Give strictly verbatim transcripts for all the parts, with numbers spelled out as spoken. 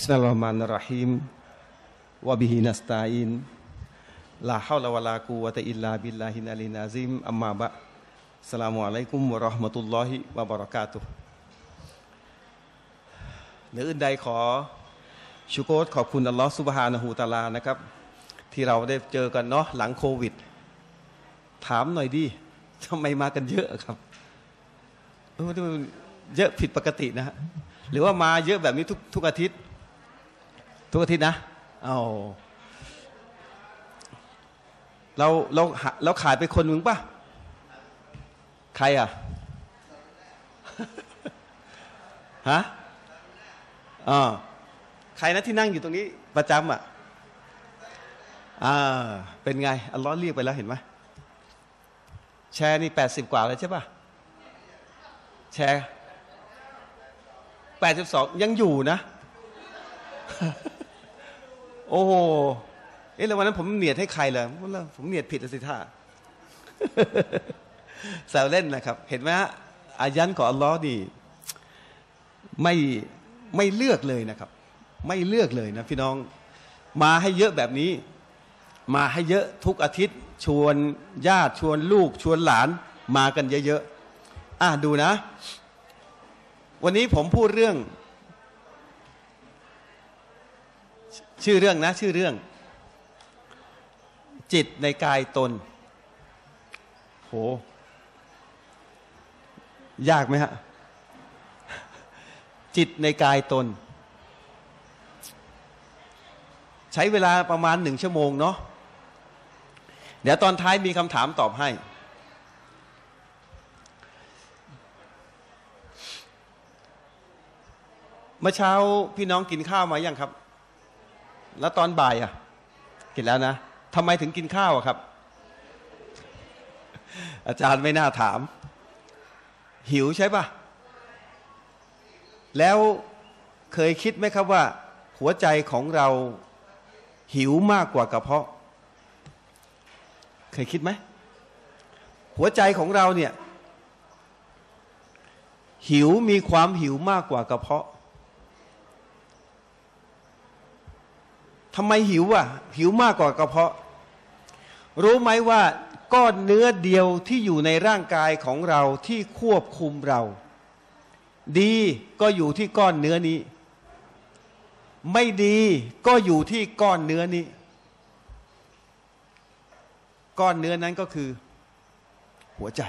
Bismillahirrahmanirrahim. Wa bihi nasta'in. La haula wa la quwwata illa billahil aliyyil azim. Amma ba'. Assalamualaikum warahmatullahi wabarakatuh. เหนืออื่นใดขอชุกรขอบคุณอัลลอฮฺซุบฮานะฮูวะตะอาลานะครับที่เราได้เจอกันเนาะหลังโควิดถามหน่อยดิทำไมมากันเยอะครับเออเยอะผิดปกตินะฮะหรือว่ามาเยอะแบบนี้ทุกทุกอาทิตย์ทุกอาทิตย์นะเอาเราเราเราขายไปคนหนึ่งป่ะใครอ่ะฮะอ่าใครนะที่นั่งอยู่ตรงนี้ประจำอ่ะอ่าเป็นไงอัลลอฮ์เรียกไปแล้วเห็นไหมแชร์นี่แปดสิบกว่าเลยใช่ป่ะแชร์แปดสิบสองยังอยู่นะโอ้โหเอ๊ะแล้ววันนั้นผมเนียดให้ใครเลยผมเนียดผิดสิท่าแซวเล่นนะครับเห็นไหมฮะอายันของอัลลอฮ์นี่ไม่ไม่เลือกเลยนะครับไม่เลือกเลยนะพี่น้องมาให้เยอะแบบนี้มาให้เยอะทุกอาทิตย์ชวนญาติชวนลูกชวนหลานมากันเยอะๆอ่ะดูนะวันนี้ผมพูดเรื่องชื่อเรื่องนะชื่อเรื่องจิตในกายตนโหยากไหมฮะจิตในกายตนใช้เวลาประมาณหนึ่งชั่วโมงเนาะเดี๋ยวตอนท้ายมีคำถามตอบให้เมื่อเช้าพี่น้องกินข้าวมายังครับแล้วตอนบ่ายอ่ะกินแล้วนะทำไมถึงกินข้าวอะครับอาจารย์ไม่น่าถามหิวใช่ปะแล้วเคยคิดไหมครับว่าหัวใจของเราหิวมากกว่ากระเพาะเคยคิดไหมหัวใจของเราเนี่ยหิวมีความหิวมากกว่ากระเพาะทำไมหิวอ่ะหิวมากกว่ากระเพาะรู้ไหมว่าก้อนเนื้อเดียวที่อยู่ในร่างกายของเราที่ควบคุมเราดีก็อยู่ที่ก้อนเนื้อนี้ไม่ดีก็อยู่ที่ก้อนเนื้อนี้ก้อนเนื้อนั้นก็คือหัวใจ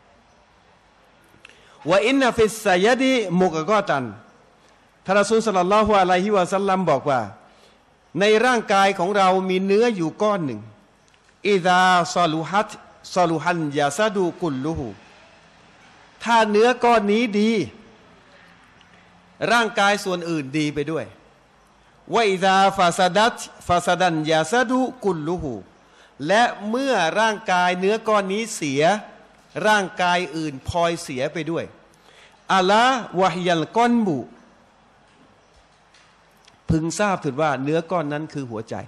ว่าอินนะฟิสซายดีมุกะกอตันท่านรอซูลศ็อลลัลลอฮุอะลัยฮิวะซัลลัมบอกว่าในร่างกายของเรามีเนื้ออยู่ก้อนหนึ่งอิซาซอลูฮัตซอลูฮันยาซาดูกุลลูฮูถ้าเนื้อก้อนนี้ดีร่างกายส่วนอื่นดีไปด้วยว่าอิซาฟาซาดัตฟาซาดันยาซาดูกุลลูฮูและเมื่อร่างกายเนื้อก้อนนี้เสียร่างกายอื่นพลอยเสียไปด้วยอัลลวะฮิยัลกอนบุพึงทราบถึงว่าเนื้อก้อนนั้นคือหัวใจ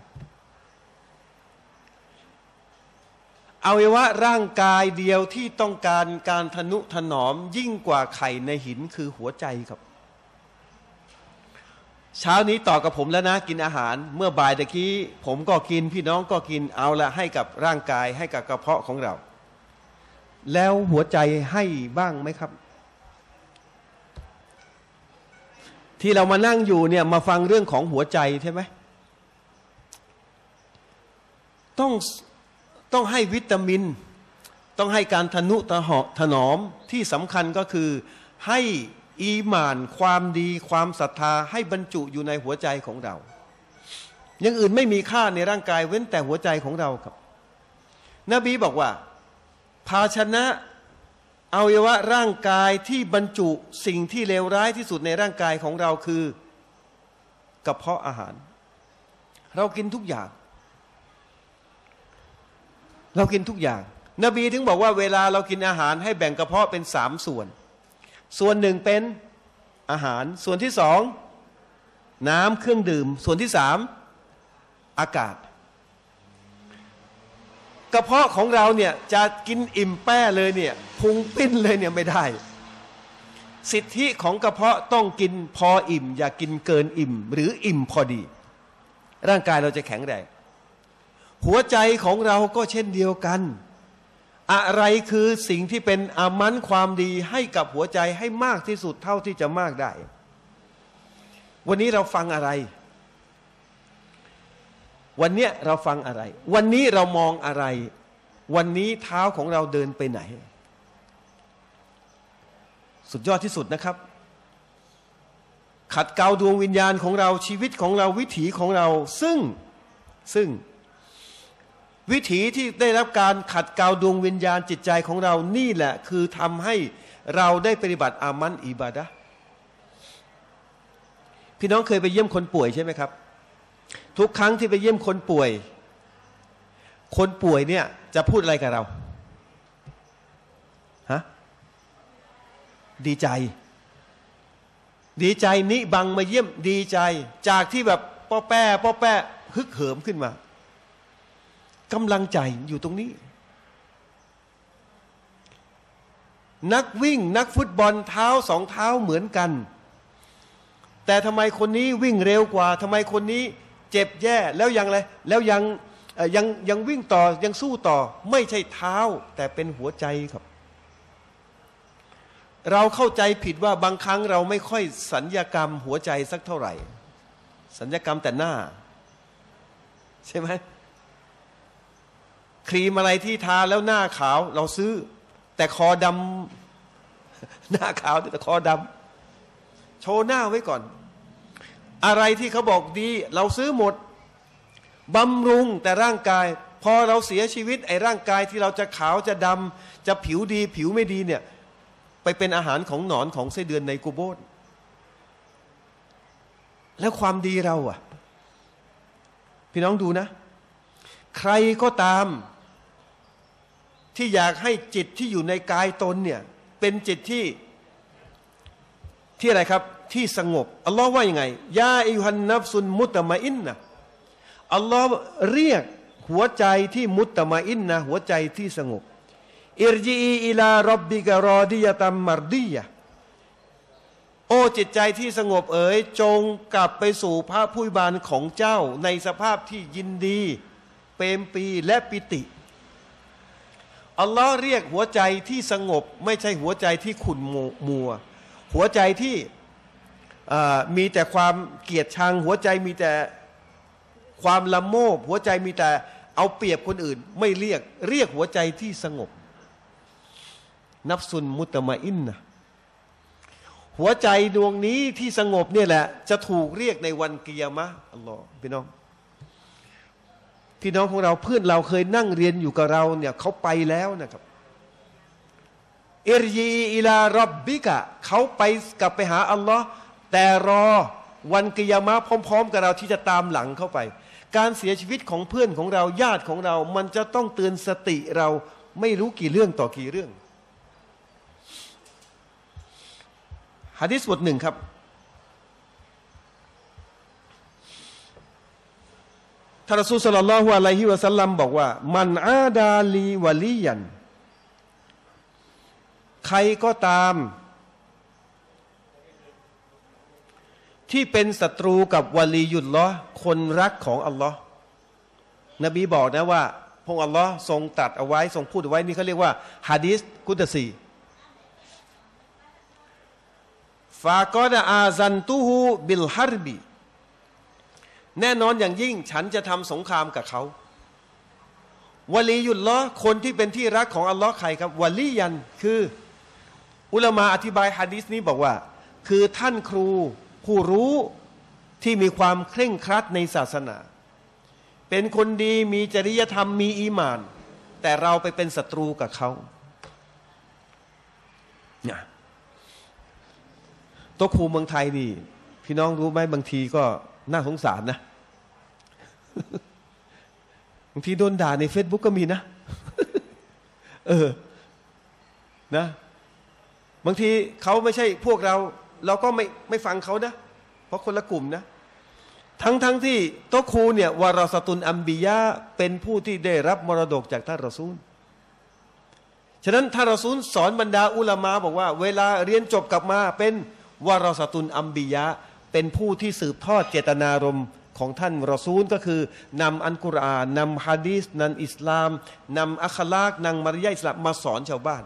อวัยวะร่างกายเดียวที่ต้องการการทนุถนอมยิ่งกว่าไข่ในหินคือหัวใจครับเช้านี้ต่อกับผมแล้วนะกินอาหารเมื่อบ่ายตะกี้ผมก็กินพี่น้องก็กินเอาละให้กับร่างกายให้กับกระเพาะของเราแล้วหัวใจให้บ้างไหมครับที่เรามานั่งอยู่เนี่ยมาฟังเรื่องของหัวใจใช่ไหมต้องต้องให้วิตามินต้องให้การทนุถนอมที่สำคัญก็คือให้อีหม่านความดีความศรัทธาให้บรรจุอยู่ในหัวใจของเราอย่างอื่นไม่มีค่าในร่างกายเว้นแต่หัวใจของเราครับนบีบอกว่าภาชนะอวัยวะร่างกายที่บรรจุสิ่งที่เลวร้ายที่สุดในร่างกายของเราคือกระเพาะอาหารเรากินทุกอย่างเรากินทุกอย่างนบีถึงบอกว่าเวลาเรากินอาหารให้แบ่งกระเพาะเป็นสามส่วนส่วนหนึ่งเป็นอาหารส่วนที่สองน้ำเครื่องดื่มส่วนที่สามอากาศกระเพาะของเราเนี่ยจะกินอิ่มแป้เลยเนี่ยพุงปิ้นเลยเนี่ยไม่ได้สิทธิของกระเพาะต้องกินพออิ่มอย่ากินเกินอิ่มหรืออิ่มพอดีร่างกายเราจะแข็งแรงหัวใจของเราก็เช่นเดียวกันอะไรคือสิ่งที่เป็นอามันความดีให้กับหัวใจให้มากที่สุดเท่าที่จะมากได้วันนี้เราฟังอะไรวันนี้เราฟังอะไรวันนี้เรามองอะไรวันนี้เท้าของเราเดินไปไหนสุดยอดที่สุดนะครับขัดเกลาดวงวิญญาณของเราชีวิตของเราวิถีของเราซึ่งซึ่งวิถีที่ได้รับการขัดเกลาดวงวิญญาณจิตใจของเรานี่แหละคือทำให้เราได้ปฏิบัติอามันอิบาดะห์พี่น้องเคยไปเยี่ยมคนป่วยใช่ไหมครับทุกครั้งที่ไปเยี่ยมคนป่วยคนป่วยเนี่ยจะพูดอะไรกับเราฮะดีใจดีใจนิบังมาเยี่ยมดีใจจากที่แบบป้อแป้ป้อแป้ฮึกเหิมขึ้นมากำลังใจอยู่ตรงนี้นักวิ่งนักฟุตบอลเท้าสองเท้าเหมือนกันแต่ทำไมคนนี้วิ่งเร็วกว่าทำไมคนนี้เจ็บแย่แล้วยังอะไรแล้วยังยังยังวิ่งต่อยังสู้ต่อไม่ใช่เท้าแต่เป็นหัวใจครับเราเข้าใจผิดว่าบางครั้งเราไม่ค่อยสัญญกรรมหัวใจสักเท่าไหร่สัญญกรรมแต่หน้าใช่ไหมครีมอะไรที่ทาแล้วหน้าขาวเราซื้อแต่คอดำหน้าขาวแต่คอดำโชว์หน้าไว้ก่อนอะไรที่เขาบอกดีเราซื้อหมดบำรุงแต่ร่างกายพอเราเสียชีวิตไอ้ร่างกายที่เราจะขาวจะดำจะผิวดีผิวไม่ดีเนี่ยไปเป็นอาหารของหนอนของไส้เดือนในกูโบสแล้วความดีเราอ่ะพี่น้องดูนะใครก็ตามที่อยากให้จิตที่อยู่ในกายตนเนี่ยเป็นจิตที่ที่อะไรครับที่สงบอัลลอฮ์ว่ายังไงยาอิฮันนัฟซุนมุตตะมาอินนะอัลลอฮ์เรียกหัวใจที่มุตตะมาอินนะหัวใจที่สงบอิรจีอิลาร็อบบิกะรอดิยะตัมมารดียะโอ้จิตใจที่สงบเอ๋ยจงกลับไปสู่พระผู้บานของเจ้าในสภาพที่ยินดีเปรมปรีและปิติอัลลอฮ์เรียกหัวใจที่สงบไม่ใช่หัวใจที่ขุ่นมัวหัวใจที่มีแต่ความเกลียดชังหัวใจมีแต่ความละโมบหัวใจมีแต่เอาเปรียบคนอื่นไม่เรียกเรียกหัวใจที่สงบนัฟซุนมุตตะมาอินนะหัวใจดวงนี้ที่สงบเนี่ยแหละจะถูกเรียกในวันกิยามะห์อัลลอฮ์พี่น้องพี่น้องของเราเพื่อนเราเคยนั่งเรียนอยู่กับเราเนี่ยเขาไปแล้วนะครับอิรยีอิลาร็อบบิกะเขาไปกลับไปหาอัลลอฮ์แต่รอวันกิยามะห์พร้อมๆกับเราที่จะตามหลังเข้าไปการเสียชีวิตของเพื่อนของเราญาติของเรามันจะต้องเตือนสติเราไม่รู้กี่เรื่องต่อกี่เรื่องหะดีษบทหนึ่งครับท่านรอซูลศ็อลลัลลอฮุอะลัยฮิวะซัลลัมบอกว่ามันอาดาลีวะลียันใครก็ตามที่เป็นศัตรูกับวะลียุลลอฮ์คนรักของอัลลอฮ์นบีบอกนะว่าพระองค์อัลลอฮ์ทรงตรัสเอาไว้ทรงพูดเอาไว้นี่เขาเรียกว่าหะดีษกุดซีฟากอดะอาซันตูฮูบิลฮัรบีแน่นอนอย่างยิ่งฉันจะทำสงครามกับเขาวะลียุลลอฮ์คนที่เป็นที่รักของอัลลอฮ์ใครครับวะลียันคืออุลามะอธิบายหะดีษนี้บอกว่าคือท่านครูผู้รู้ที่มีความเคร่งครัดในศาสนาเป็นคนดีมีจริยธรรมมีอีหม่านแต่เราไปเป็นศัตรูกับเขาเนี่ยโต๊ะครูเมืองไทยนี่พี่น้องรู้ไหมบางทีก็น่าสงสารนะบางทีโดนด่าใน Facebook ก็มีนะเออนะบางทีเขาไม่ใช่พวกเราเราก็ไม่ไม่ฟังเขานะเพราะคนละกลุ่มนะทั้งทั้งที่โต๊ะครูเนี่ยวารอสตุนอัมบิยะเป็นผู้ที่ได้รับมรดกจากท่านรอซูลฉะนั้นถ้ารอซูลสอนบรรดาอุลามะบอกว่าเวลาเรียนจบกลับมาเป็นวารสตุนอัมบิยะเป็นผู้ที่สืบทอดเจตนารมณ์ของท่านรอซูลก็คือนำอัลกุรอานนำฮะดีษนำอิสลามนำอัคลากนำมารยาทอิสลามมาสอนชาวบ้าน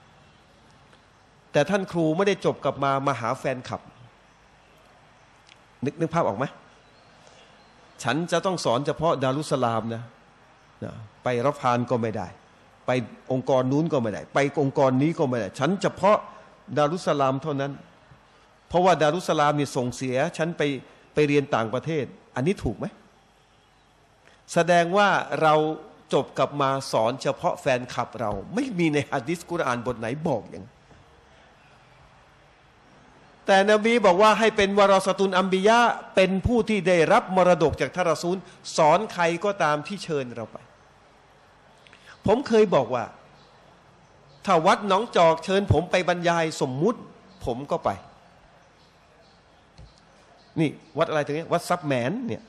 แต่ท่านครูไม่ได้จบกลับมามาหาแฟนคลับนึกนึกภาพออกไหมฉันจะต้องสอนเฉพาะดารุสลามนะนะไปรับพานก็ไม่ได้ไปองค์กรนู้นก็ไม่ได้ไปองค์กรนี้ก็ไม่ได้ฉันเฉพาะดารุสลามเท่านั้นเพราะว่าดารุสลามนี่ส่งเสียฉันไปไปเรียนต่างประเทศอันนี้ถูกไหมแสดงว่าเราจบกลับมาสอนเฉพาะแฟนคลับเราไม่มีในหะดีษกุรอานบทไหนบอกอย่างแต่นบีบอกว่าให้เป็นวารสตุนอัมบิยะเป็นผู้ที่ได้รับมรดกจากท่านรอซูลสอนใครก็ตามที่เชิญเราไปผมเคยบอกว่าถ้าวัดหนองจอกเชิญผมไปบรรยายสมมุติผมก็ไปนี่วัดอะไรตรงนี้วัดซับแหมนเนี่ย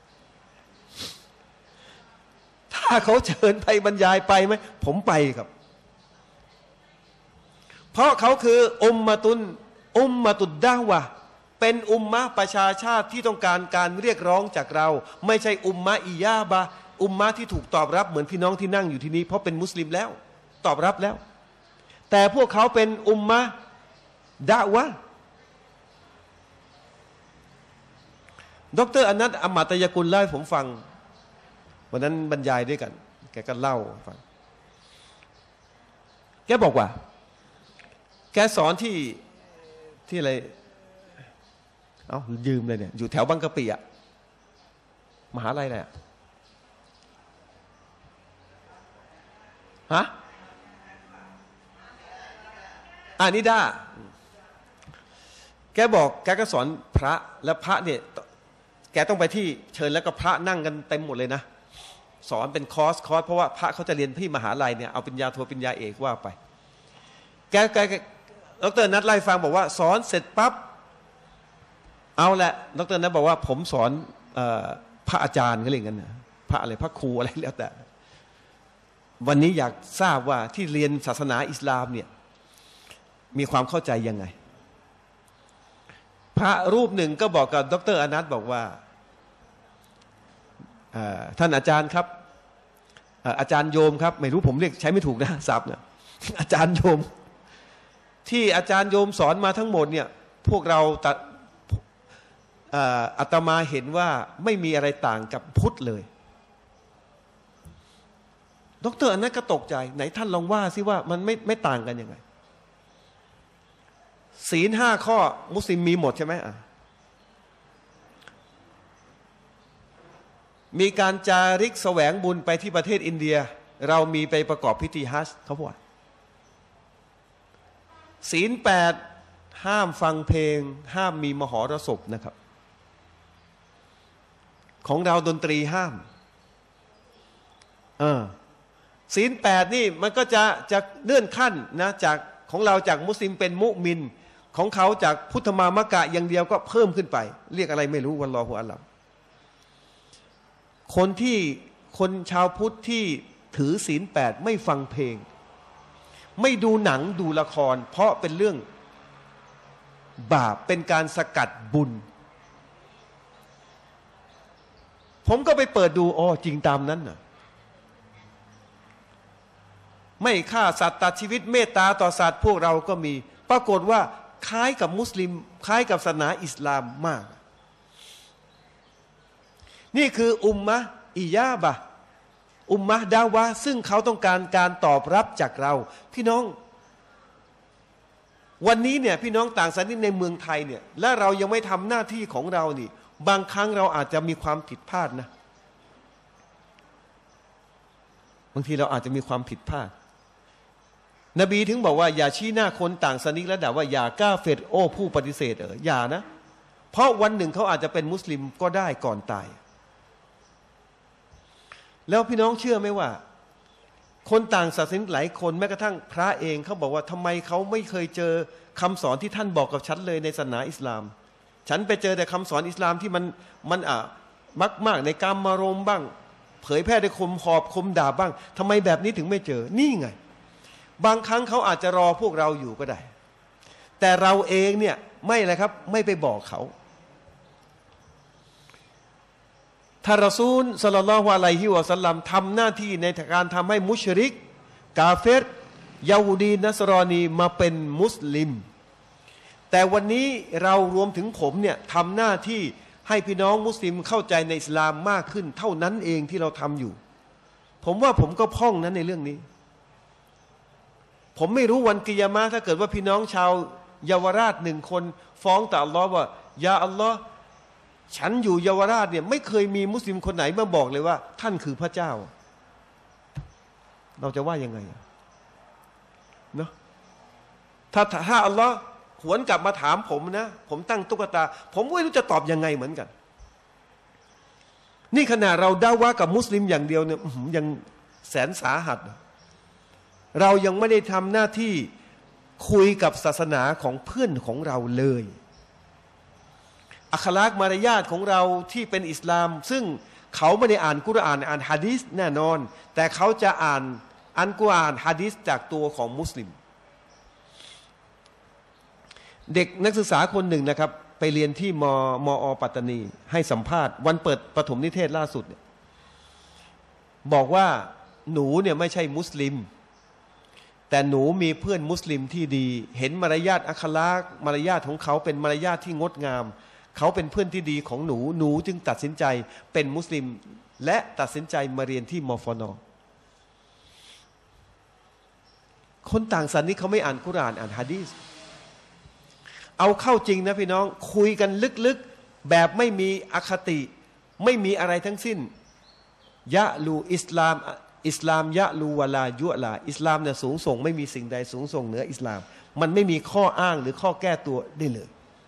ถ้าเขาเชิญไปบรรยายไปไหมผมไปครับเพราะเขาคืออุมมะตุนอุมมะตุดดะวะเป็นอุมมะประชาชาติที่ต้องการการเรียกร้องจากเราไม่ใช่อุมมะอิยาบะอุมมะที่ถูกตอบรับเหมือนพี่น้องที่นั่งอยู่ที่นี้เพราะเป็นมุสลิมแล้วตอบรับแล้วแต่พวกเขาเป็นอุมมะดะวะดรอนัทอมตยกุลเล่าให้ผมฟังวันนั้นบรรยายด้วยกันแกก็เล่าฟังแกบอกว่าแกสอนที่ที่อะไรเอ้ายืมเลยเนี่ยอยู่แถวบางกะปิอะมหาลัยอะไรอะฮะอานิดาแกบอกแกก็สอนพระและพระเนี่ยแกต้องไปที่เชิญแล้วก็พระนั่งกันเต็มหมดเลยนะสอนเป็นคอร์สคอร์สเพราะว่าพระเขาจะเรียนที่มหาลัยเนี่ยเอาปริญญาโทปริญญาเอกว่าไปแกแกดร.นัทไล่ฟังบอกว่าสอนเสร็จปั๊บเอาละดร.นัทบอกว่าผมสอนพระอาจารย์ก็เรียกกันนะพระอะไรพระครูอะไรแล้วแต่วันนี้อยากทราบว่าที่เรียนศาสนาอิสลามเนี่ยมีความเข้าใจยังไงพระรูปหนึ่งก็บอกกับดร.อนัทบอกว่าท่านอาจารย์ครับอาจารย์โยมครับไม่รู้ผมเรียกใช้ไม่ถูกนะศัพท์นะอาจารย์โยมที่อาจารย์โยมสอนมาทั้งหมดเนี่ยพวกเราตัดอาตมาเห็นว่าไม่มีอะไรต่างกับพุทธเลยดร.อนัทก็ตกใจไหนท่านลองว่าสิว่ามันไม่ไม่ต่างกันยังไงศีลห้าข้อมุสลิมมีหมดใช่ไหมอ่ะมีการจาริกแสวงบุญไปที่ประเทศอินเดียเรามีไปประกอบพิธีฮัจญ์เขาบอกศีลแปดห้ามฟังเพลงห้ามมีมหรสพนะครับของเราดนตรีห้ามเออศีลแปดนี่มันก็จะจะเลื่อนขั้นนะจากของเราจากมุสลิมเป็นมุมินของเขาจากพุทธมามะกะอย่างเดียวก็เพิ่มขึ้นไปเรียกอะไรไม่รู้วัลลอฮุอัลลัมคนที่คนชาวพุทธที่ถือศีลแปดไม่ฟังเพลงไม่ดูหนังดูละครเพราะเป็นเรื่องบาปเป็นการสกัดบุญผมก็ไปเปิดดูอ๋อจริงตามนั้นน่ะไม่ฆ่าสัตว์ตัดชีวิตเมตตาต่อสัตว์พวกเราก็มีปรากฏว่าคล้ายกับมุสลิมคล้ายกับศาสนาอิสลามมากนี่คืออุมมะอิยาบะอุมมะดาวะซึ่งเขาต้องการการตอบรับจากเราพี่น้องวันนี้เนี่ยพี่น้องต่างศาสนาในเมืองไทยเนี่ยและเรายังไม่ทำหน้าที่ของเรานี่บางครั้งเราอาจจะมีความผิดพลาดนะบางทีเราอาจจะมีความผิดพลาดนบีถึงบอกว่าอย่าชี้หน้าคนต่างศาสนาและด่าว่าอย่ากล้าเฟรโอผู้ปฏิเสธเอออย่านะเพราะวันหนึ่งเขาอาจจะเป็นมุสลิมก็ได้ก่อนตายแล้วพี่น้องเชื่อไหมว่าคนต่างศาสนาหลายคนแม้กระทั่งพระเองเขาบอกว่าทำไมเขาไม่เคยเจอคำสอนที่ท่านบอกกับฉันเลยในศาสนาอิสลามฉันไปเจอแต่คำสอนอิสลามที่มันมันอ่ะมักมากในกามารมณ์บ้างเผยแพร่ในคมหอบคมด่าบ้างทำไมแบบนี้ถึงไม่เจอนี่ไงบางครั้งเขาอาจจะรอพวกเราอยู่ก็ได้แต่เราเองเนี่ยไม่เลยครับไม่ไปบอกเขาท่านรอซูลศ็อลลัลลอฮุอะลัยฮิวะซัลลัมทำหน้าที่ในการทำให้มุชริกกาเฟรยะฮูดีนัสรอนีมาเป็นมุสลิมแต่วันนี้เรารวมถึงผมเนี่ยทำหน้าที่ให้พี่น้องมุสลิมเข้าใจในอิสลามมากขึ้นเท่านั้นเองที่เราทำอยู่ผมว่าผมก็พ่องนั้นในเรื่องนี้ผมไม่รู้วันกิยามะห์ถ้าเกิดว่าพี่น้องชาวเยาวราชหนึ่งคนฟ้องต่ออัลลอฮ์ว่ายาอัลลอฮ์ฉันอยู่เยาวราชเนี่ยไม่เคยมีมุสลิมคนไหนมาบอกเลยว่าท่านคือพระเจ้าเราจะว่ายังไงเนาะถ้าถ้าอัลลอฮ์หวนกลับมาถามผมนะผมตั้งตุ๊กตาผมไม่รู้จะตอบยังไงเหมือนกันนี่ขณะเราด่าว่ากับมุสลิมอย่างเดียวเนี่ยยังแสนสาหัสเรายังไม่ได้ทำหน้าที่คุยกับศาสนาของเพื่อนของเราเลยอัคลากมารยาทของเราที่เป็นอิสลามซึ่งเขาไม่ได้อ่านกุรอานอ่านหะดีษแน่นอนแต่เขาจะอ่านอันกุรอานหะดีษจากตัวของมุสลิมเด็กนักศึกษาคนหนึ่งนะครับไปเรียนที่มมอปัตตานีให้สัมภาษณ์วันเปิดประถมนิเทศล่าสุดเนี่ยบอกว่าหนูเนี่ยไม่ใช่มุสลิมแต่หนูมีเพื่อนมุสลิมที่ดีเห็นมารยาทอัคลากมารยาทของเขาเป็นมารยาทที่งดงามเขาเป็นเพื่อนที่ดีของหนูหนูจึงตัดสินใจเป็นมุสลิมและตัดสินใจมาเรียนที่มฟน.คนต่างศาสนาเขาไม่อ่านกุรอานอ่านหะดีษเอาเข้าจริงนะพี่น้องคุยกันลึกๆแบบไม่มีอคติไม่มีอะไรทั้งสิ้นยะลูอิสลามอิสลามยะลูวะลายุลาอิสลามเนี่ยสูงส่งไม่มีสิ่งใดสูงส่งเหนืออิสลามมันไม่มีข้ออ้างหรือข้อแก้ตัวได้เลย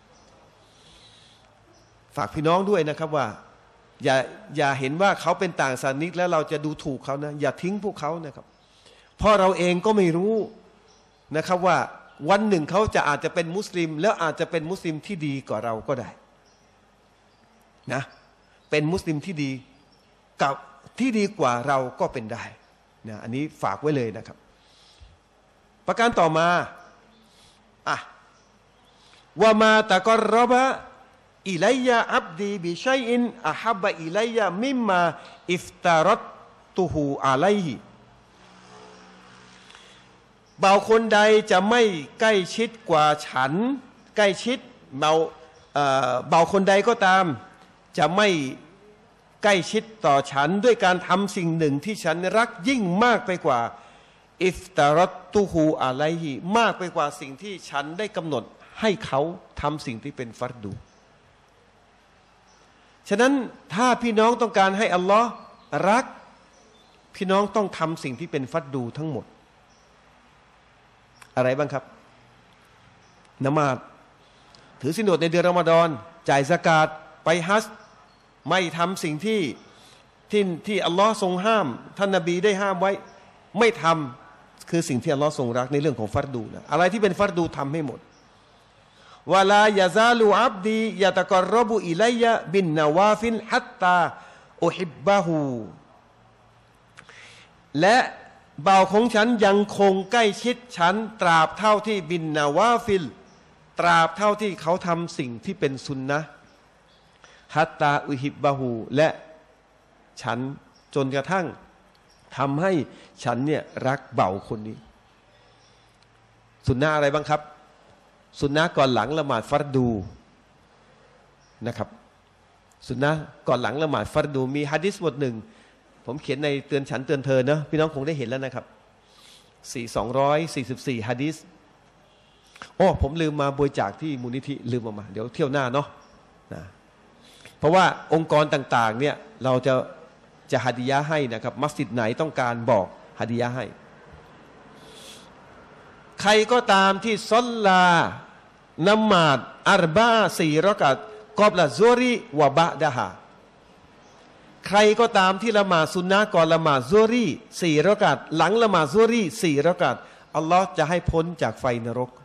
ฝากพี่น้องด้วยนะครับว่าอย่าอย่าเห็นว่าเขาเป็นต่างศาสนิกแล้วเราจะดูถูกเขานะอย่าทิ้งพวกเขานะครับเพราะเราเองก็ไม่รู้นะครับว่าวันหนึ่งเขาจะอาจจะเป็นมุสลิมแล้วอาจจะเป็นมุสลิมที่ดีกว่าเราก็ได้นะเป็นมุสลิมที่ดีกับที่ดีกว่าเราก็เป็นได้นะอันนี้ฝากไว้เลยนะครับประการต่อมาอ่ะว่ามาตะกรบะอิลัยยะอับดีบิชัยอินอะฮับะอิลัยยะมิมมาอิฟตารัตตุฮูอะลัยฮิบ่าวคนใดจะไม่ใกล้ชิดกว่าฉันใกล้ชิดเบาบ่าวคนใดก็ตามจะไม่ใกล้ชิดต่อฉันด้วยการทำสิ่งหนึ่งที่ฉันรักยิ่งมากไปกว่าอิฟตารัตตุฮูอะลัยฮิมากไปกว่าสิ่งที่ฉันได้กำหนดให้เขาทำสิ่งที่เป็นฟัรดูฉะนั้นถ้าพี่น้องต้องการให้อัลลอฮ์รักพี่น้องต้องทำสิ่งที่เป็นฟัรดูทั้งหมดอะไรบ้างครับนมาศถือศีลอดในเดือนรอมฎอนจ่ายซะกาตไปฮัจญ์ไม่ทำสิ่งที่ที่ที่อัลลอฮ์ทรงห้ามท่านนบีได้ห้ามไว้ไม่ทำคือสิ่งที่อัลลอฮ์ทรงรักในเรื่องของฟัรดูนะอะไรที่เป็นฟัรดูทำให้หมดวะลายะซาลูอับดียะตะกอรบุอิลัยยะบินนาวาฟิลฮัตตาอุฮิบบะฮูและบ่าวของฉันยังคงใกล้ชิดฉันตราบเท่าที่บินนาวาฟิลตราบเท่าที่เขาทำสิ่งที่เป็นสุนนะฮัตตาอุฮิบบะฮูและฉันจนกระทั่งทำให้ฉันเนี่ยรักบ่าวคนนี้สุนนะอะไรบ้างครับสุนนะก่อนหลังละหมาดฟัรดูนะครับสุนนะก่อนหลังละหมาดฟัรดูมีหะดีษบทหนึ่งผมเขียนในเตือนฉันเตือนเธอนะพี่น้องคงได้เห็นแล้วนะครับสี่สองร้อยสี่สิบสี่หะดีษโอ้ผมลืมมาบริจาคที่มูลนิธิลืมออกมาเดี๋ยวเที่ยวหน้าเนาะนะเพราะว่าองค์กรต่างๆเนี่ยเราจะจะฮะดียะห์ให้นะครับมัสยิดไหนต้องการบอกฮะดียะห์ให้ใครก็ตามที่ซอลลานมาดอัรบะสี่รอกะอ์กอบละซุริวะบะดะฮาใครก็ตามที่ละหมาดซุนนะห์ก่อนละหมาดซุริสี่รอกะอ์หลังละหมาดซุริสี่รอกะอ์อัลลอฮ์จะให้พ้นจากไฟนรก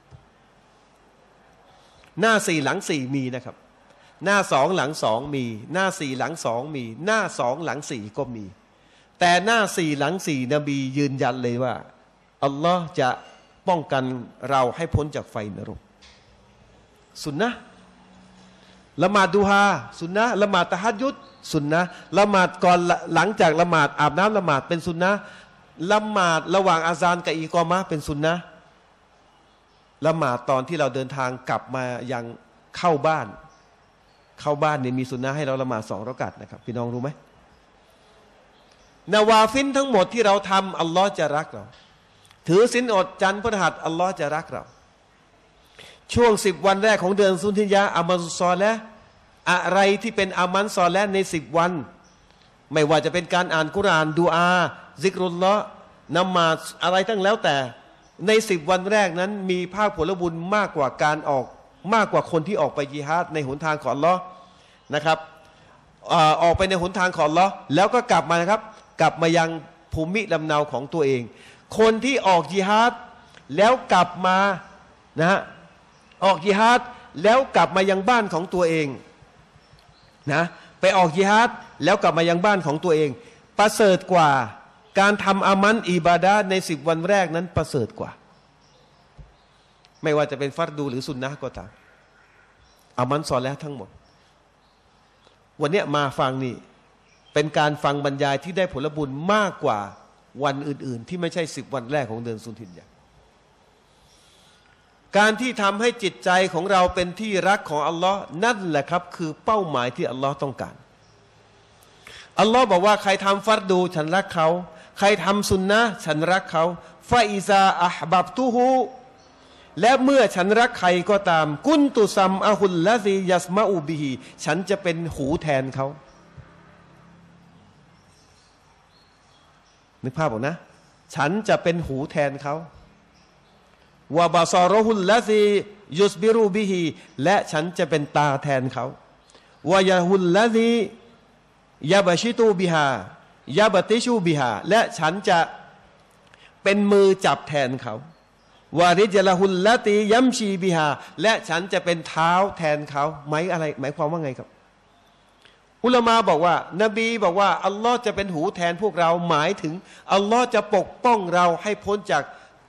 หน้าสี่หลังสี่มีนะครับหน้าสองหลังสองมีหน้าสี่หลังสองมีหน้าสองหลังสี่ก็มีแต่หน้าสี่หลังสี่นบียืนยันเลยว่าอัลลอฮ์จะป้องกันเราให้พ้นจากไฟนรกสุนนะละหมาดดูฮาสุนนะละหมาดตะฮัจญุดสุนนะละหมาดก่อนหลังจากละหมาดอาบน้ำละหมาดเป็นสุนนะละหมาดระหว่างอาซานกับอีกอมะห์เป็นสุนนะละหมาดตอนที่เราเดินทางกลับมายังเข้าบ้านเข้าบ้านเนี่ยมีสุนนะให้เราละหมาดสองเราะกัตนะครับพี่น้องรู้ไหมนาวาฟินทั้งหมดที่เราทำอัลลอฮ์จะรักเราถือศีลอดจันทร์พฤหัสอัลลอฮ์จะรักเราช่วงสิบวันแรกของเดือนซุลฮิจญะห์อามัลซอลิห์อะไรที่เป็นอามัลซอลิห์ในสิบวันไม่ว่าจะเป็นการอ่านกุรอานดูอาซิกรุลลอฮ์นมาศอะไรทั้งแล้วแต่ในสิบวันแรกนั้นมีภาคผลบุญมากกว่าการออกมากกว่าคนที่ออกไปญิฮาดในหนทางของอัลลอฮ์นะครับออกไปในหนทางของอัลลอฮ์แล้วก็กลับมานะครับกลับมายังภูมิลำเนาของตัวเองคนที่ออกญิฮาดแล้วกลับมานะฮะออกญิฮาดแล้วกลับมายังบ้านของตัวเองนะไปออกญิฮาดแล้วกลับมายังบ้านของตัวเองประเสริฐกว่าการทำอามันอิบาดะห์ในสิบวันแรกนั้นประเสริฐกว่าไม่ว่าจะเป็นฟัรดูหรือสุนนะก็ตามอามันซอลิห์ทั้งหมดวันนี้มาฟังนี่เป็นการฟังบรรยายที่ได้ผลบุญมากกว่าวันอื่นๆที่ไม่ใช่สิบวันแรกของเดือนซุลฮิจญะห์การที่ทำให้จิตใจของเราเป็นที่รักของอัลลอฮ์นั่นแหละครับคือเป้าหมายที่อัลลอฮ์ต้องการอัลลอฮ์บอกว่าใครทำฟัรดูฉันรักเขาใครทำสุนนะฉันรักเขาฟาอิซาอัฮบับตุฮูและเมื่อฉันรักใครก็ตามกุนตุซัมอะฮุลละซียัสมาอูบิฮีฉันจะเป็นหูแทนเขานึกภาพออกนะฉันจะเป็นหูแทนเขาวะบาซารุฮุลละซียุสบิรูบิฮีและฉันจะเป็นตาแทนเขาวะยะฮุลละซียะบะชิตูบิฮายะบะติชูบิฮาและฉันจะเป็นมือจับแทนเขาวาริจละฮุลละตียัมชีบิฮาและฉันจะเป็นเท้าแทนเขาหมายอะไรหมายความว่าไงครับอุลามะบอกว่านบีบอกว่าอัลลอฮ์จะเป็นหูแทนพวกเราหมายถึงอัลลอฮ์จะปกป้องเราให้พ้นจาก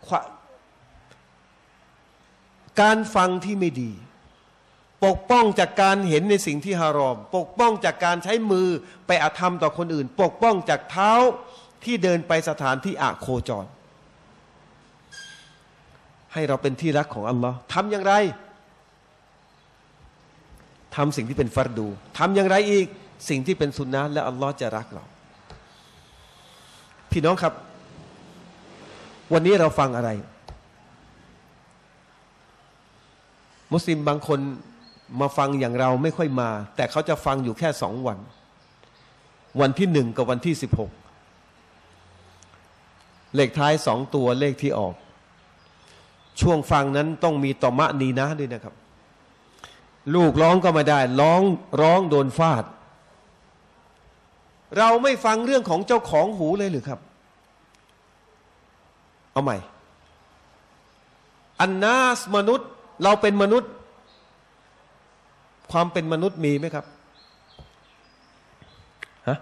การฟังที่ไม่ดีปกป้องจากการเห็นในสิ่งที่ฮารอมปกป้องจากการใช้มือไปอาธรรมต่อคนอื่นปกป้องจากเท้าที่เดินไปสถานที่อโคจรให้เราเป็นที่รักของอัลลอฮ์ทำอย่างไรทำสิ่งที่เป็นฟัรดูทำอย่างไรอีกสิ่งที่เป็นสุนนะและอัลลอฮ์จะรักเราพี่น้องครับวันนี้เราฟังอะไรมุสลิมบางคนมาฟังอย่างเราไม่ค่อยมาแต่เขาจะฟังอยู่แค่สองวันวันที่หนึ่งกับวันที่สิบหกเลขท้ายสองตัวเลขที่ออกช่วงฟังนั้นต้องมีตอมะนีนะด้วยนะครับลูกร้องก็ไม่ได้ร้องร้องโดนฟาดเราไม่ฟังเรื่องของเจ้าของหูเลยหรือครับเอาใหม่อันนาสมนุษย์เราเป็นมนุษย์ความเป็นมนุษย์มีไหมครับฮะ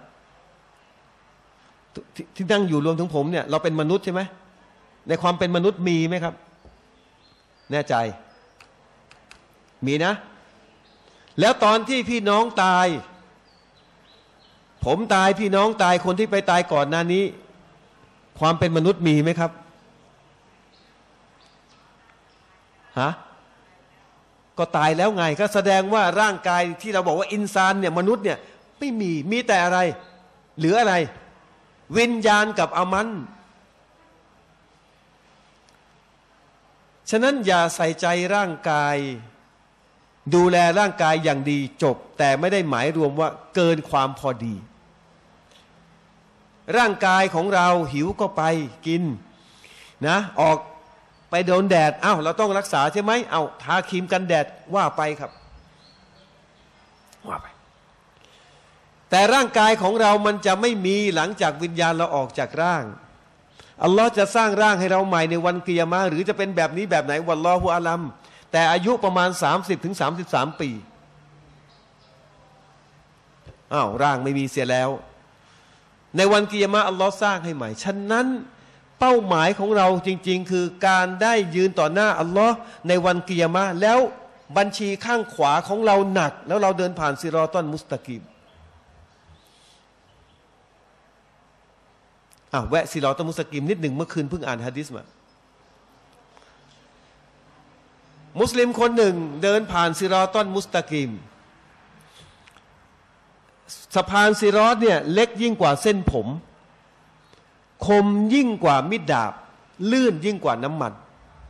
ทที่นั่งอยู่รวมถึงผมเนี่ยเราเป็นมนุษย์ใช่ไหมในความเป็นมนุษย์มีไหมครับแน่ใจมีนะแล้วตอนที่พี่น้องตายผมตายพี่น้องตายคนที่ไปตายก่อนหน้านี้ความเป็นมนุษย์มีไหมครับฮะก็ตายแล้วไงก็แสดงว่าร่างกายที่เราบอกว่าอินซานเนี่ยมนุษย์เนี่ยไม่มีมีแต่อะไรเหลืออะไรวิญญาณกับอามันฉะนั้นอย่าใส่ใจร่างกายดูแลร่างกายอย่างดีจบแต่ไม่ได้หมายรวมว่าเกินความพอดีร่างกายของเราหิวก็ไปกินนะออกไปโดนแดดอ้าวเราต้องรักษาใช่ไหมเอาทาครีมกันแดดว่าไปครับว่าไปแต่ร่างกายของเรามันจะไม่มีหลังจากวิญญาณเราออกจากร่างอัลลอฮ์จะสร้างร่างให้เราใหม่ในวันกิยามะห์หรือจะเป็นแบบนี้แบบไหนวัลลอฮุอาลัมแต่อายุประมาณ สามสิบถึงสามสิบสาม ปีอ้าวร่างไม่มีเสียแล้วในวันกิยามะห์อัลลอฮ์สร้างให้ใหม่ฉะนั้นเป้าหมายของเราจริงๆคือการได้ยืนต่อหน้าอัลลอฮ์ในวันกิยามะห์แล้วบัญชีข้างขวาของเราหนักแล้วเราเดินผ่านซิรอตอนมุสตะกีมอ่ะแวะซิรอตอนมุสตะกีมนิดหนึ่งเมื่อคืนเพิ่งอ่านหะดีษมามุสลิมคนหนึ่งเดินผ่านซิรอตอนมุสตะกีมสะพานซิรอตเนี่ยเล็กยิ่งกว่าเส้นผมคมยิ่งกว่ามิดดาบลื่นยิ่งกว่าน้ำมัน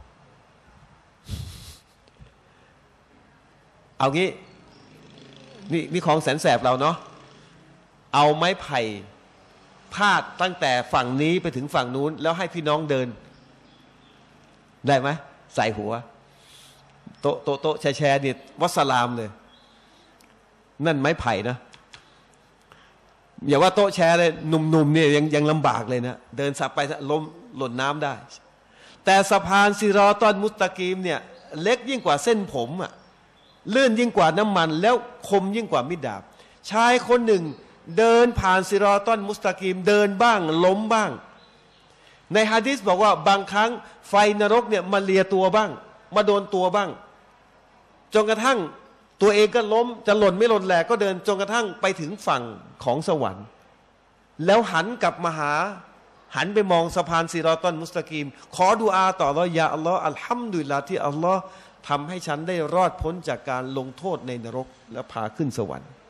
เอางี้นี่นี่ของแสนแสบเราเนาะเอาไม้ไผ่พาดตั้งแต่ฝั่งนี้ไปถึงฝั่งนู้นแล้วให้พี่น้องเดินได้ไหมใส่หัวโตโตโตแชร์แชร์เนี่ยวัสลามเลยนั่นไม้ไผ่นะอย่าว่าโต๊ะแชร์เลยหนุ่มๆเนี่ยยังยังลำบากเลยนะเดินสับไปล้มหล่นน้ำได้แต่สะพานซิรอตอนมุสตะกีมเนี่ยเล็กยิ่งกว่าเส้นผมอะลื่นยิ่งกว่าน้ำมันแล้วคมยิ่งกว่ามิดดาบชายคนหนึ่งเดินผ่านซิรอตอนมุสตะกีมเดินบ้างล้มบ้างในหะดีษบอกว่าบางครั้งไฟนรกเนี่ยมาเลียตัวบ้างมาโดนตัวบ้างจนกระทั่งตัวเองก็ล้มจะหล่นไม่หล่นแหลกก็เดินจนกระทั่งไปถึงฝั่งของสวรรค์แล้วหันกลับมาหาหันไปมองสะพานซิรอตอนมุสตะกีมขอดุอาต่ออัลลอฮ์ยาอัลลอฮ์อัลฮัมดุลิลลาห์ที่อัลลอฮ์ทำให้ฉันได้รอดพ้นจากการลงโทษในนรกและพาขึ้นสวรรค์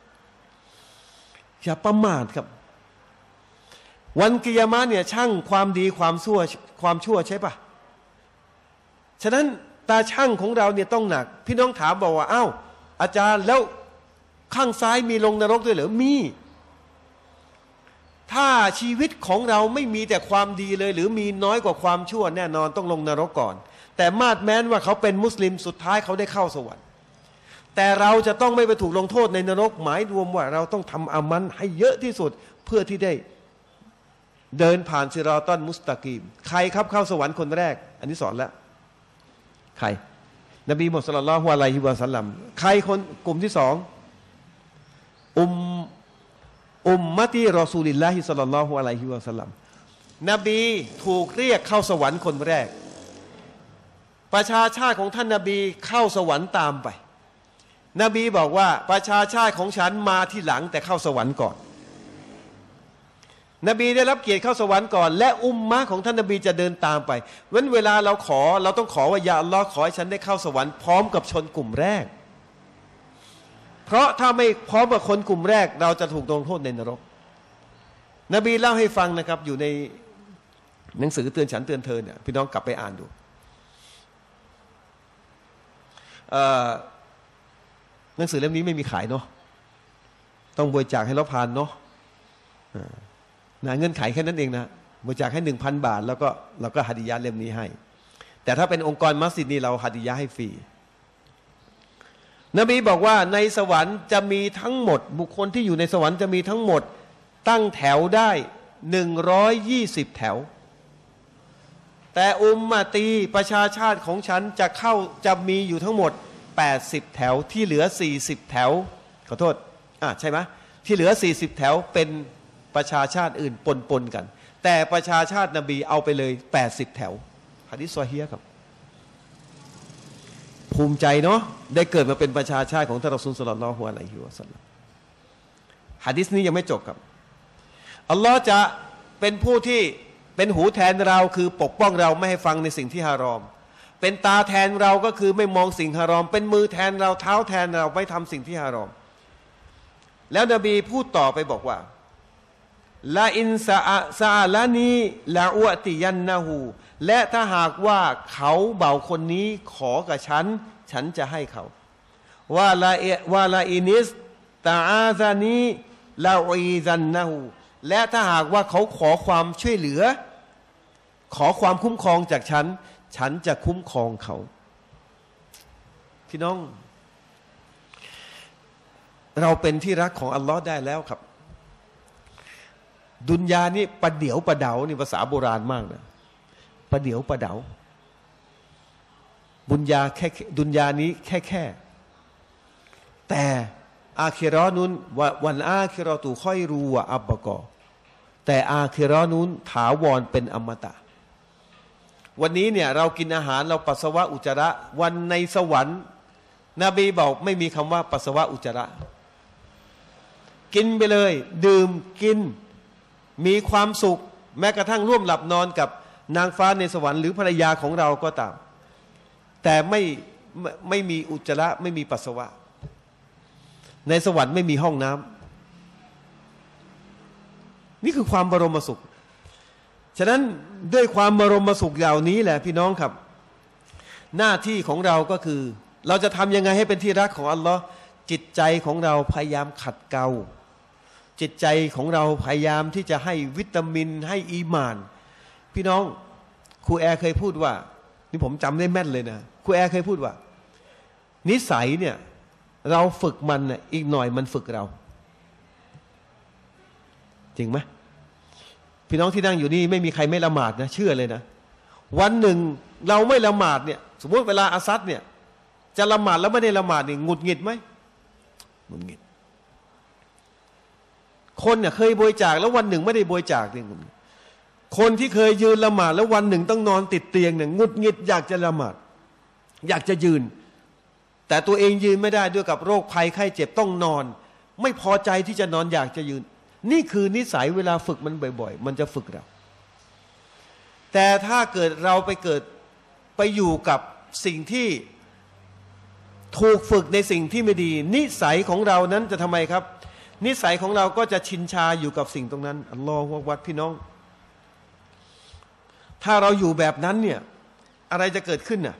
อย่าประมาทครับวันกิยามะห์เนี่ยช่างความดีความชั่วความชั่วใช่ปะฉะนั้นตาช่างของเราเนี่ยต้องหนักพี่น้องถามบอกว่าอ้าวอาจารย์แล้วข้างซ้ายมีลงนรกด้วยเหรอมีถ้าชีวิตของเราไม่มีแต่ความดีเลยหรือมีน้อยกว่าความชั่วแน่นอนต้องลงนรกก่อนแต่มาดแม้นว่าเขาเป็นมุสลิมสุดท้ายเขาได้เข้าสวรรค์แต่เราจะต้องไม่ไปถูกลงโทษในนรกหมายรวมว่าเราต้องทำอามันให้เยอะที่สุดเพื่อที่ได้เดินผ่านซิรอตอนมุสตะกีมใครครับเข้าสวรรค์คนแรกอันนี้สอนแล้วใครนบีมุฮัมมัดศ็อลลัลลอฮุอะลัยฮิวะซัลลัมใครคนกลุ่มที่สองอุมอุมมะตีรอซูลิลลาฮิศ็อลลัลลอฮุอะลัยฮิวะซัลลัมนบีถูกเรียกเข้าสวรรค์คนแรกประชาชาติของท่านนบีเข้าสวรรค์ตามไปนบีบอกว่าประชาชาติของฉันมาที่หลังแต่เข้าสวรรค์ก่อนนบีได้รับเกียรติเข้าสวรรค์ก่อนและอุมมะของท่านนบีจะเดินตามไปเว้นเวลาเราขอเราต้องขอว่ายาอัลลอฮ์ขอให้ฉันได้เข้าสวรรค์พร้อมกับชนกลุ่มแรกเพราะถ้าไม่พร้อมกับคนกลุ่มแรกเราจะถูกลงโทษในนรกนบีเล่าให้ฟังนะครับอยู่ในหนังสือเตือนฉันเตือนเธอเนี่ยพี่น้องกลับไปอ่านดูหนังสือเล่มนี้ไม่มีขายเนาะต้องบริจาคให้เราผ่านเนาะนะเงื่อนไขแค่นั้นเองนะบริจาคให้หนึ่งพันบาทแล้วก็เราก็หัดดิยะเล่มนี้ให้แต่ถ้าเป็นองค์กรมัสยิดนี่เราหัดดิยะให้ฟรีนบีบอกว่าในสวรรค์จะมีทั้งหมดบุคคลที่อยู่ในสวรรค์จะมีทั้งหมดตั้งแถวได้หนึ่งร้อยยี่สิบแถวแต่อุมมะตีประชาชาติของฉันจะเข้าจะมีอยู่ทั้งหมดแปดสิบแถวที่เหลือสี่สิบแถวขอโทษอ่ะใช่ไหมที่เหลือสี่สิบแถวเป็นประชาชาติอื่นปนๆกันแต่ประชาชาตินบีเอาไปเลยแปดสิบแถวหะดีษซอฮีฮ์ครับภูมิใจเนาะได้เกิดมาเป็นประชาชาติของท่านรอซูลศ็อลลัลลอฮุอะลัยฮิวะซัลลัมหะดีษนี้ยังไม่จบครับอัลลอฮ์จะเป็นผู้ที่เป็นหูแทนเราคือปกป้องเราไม่ให้ฟังในสิ่งที่ฮารอมเป็นตาแทนเราก็คือไม่มองสิ่งฮารอมเป็นมือแทนเราเท้าแทนเราไม่ทำสิ่งที่ฮารอมแล้วนบีพูดต่อไปบอกว่าลาอินซาอะซาลานีลาอุติยันนะฮูและถ้าหากว่าเขาเบาคนนี้ขอกับฉันฉันจะให้เขาว่าลาเอว่าลาอินิสตาอาซานีลาอีซันนะฮูและถ้าหากว่าเขาขอความช่วยเหลือขอความคุ้มครองจากฉันฉันจะคุ้มครองเขาพี่น้องเราเป็นที่รักของอัลลอฮ์ได้แล้วครับดุนยานี่ประเดี๋ยวประเดานี่ภาษาโบราณมากนะประเดี๋ยวประเดาบุญญาแค่ดุนยานี้แค่แค่แต่อาคิเราะห์นุนวันอาคิเราะตุค่อยรูวะอับบะกอแต่อาคิเราะห์นู้นถาวรเป็นอมตะวันนี้เนี่ยเรากินอาหารเราปัสสาวะอุจจาระวันในสวรรค์นบีบอกไม่มีคำว่าปัสสาวะอุจจาระกินไปเลยดื่มกินมีความสุขแม้กระทั่งร่วมหลับนอนกับนางฟ้าในสวรรค์หรือภรรยาของเราก็ตามแต่ไม่ไม่ไม่มีอุจจาระไม่มีปัสสาวะในสวรรค์ไม่มีห้องน้ำนี่คือความบรมสุขฉะนั้นด้วยความบรมสุขเหล่านี้แหละพี่น้องครับหน้าที่ของเราก็คือเราจะทำยังไงให้เป็นที่รักของอัลลอฮ์จิตใจของเราพยายามขัดเกลาจิตใจของเราพยายามที่จะให้วิตามินให้อีหม่านพี่น้องครูแอร์เคยพูดว่านี่ผมจำได้แม่นเลยนะครูแอร์เคยพูดว่านิสัยเนี่ยเราฝึกมันน่ะอีกหน่อยมันฝึกเราจริงไหมพี่น้องที่นั่งอยู่นี่ไม่มีใครไม่ละหมาดนะเชื่อเลยนะวันหนึ่งเราไม่ละหมาดเนี่ยสมมติเวลาอาซัดเนี่ยจะละหมาดแล้วไม่ได้ละหมาดนี่หงุดหงิดไหมหงุดหงิดคนเนี่ยเคยบริจาคแล้ววันหนึ่งไม่ได้บริจาคเนี่ยคนที่เคยยืนละหมาดแล้ววันหนึ่งต้องนอนติดเตียงเนี่ยหงุดหงิดอยากจะละหมาดอยากจะยืนแต่ตัวเองยืนไม่ได้ด้วยกับโรคภัยไข้เจ็บต้องนอนไม่พอใจที่จะนอนอยากจะยืนนี่คือนิสัยเวลาฝึกมันบ่อยๆมันจะฝึกเราแต่ถ้าเกิดเราไปเกิดไปอยู่กับสิ่งที่ถูกฝึกในสิ่งที่ไม่ดีนิสัยของเรานั้นจะทำไมครับนิสัยของเราก็จะชินชาอยู่กับสิ่งตรงนั้นอัลลอฮฺวัดพี่น้องถ้าเราอยู่แบบนั้นเนี่ยอะไรจะเกิดขึ้นน่ะ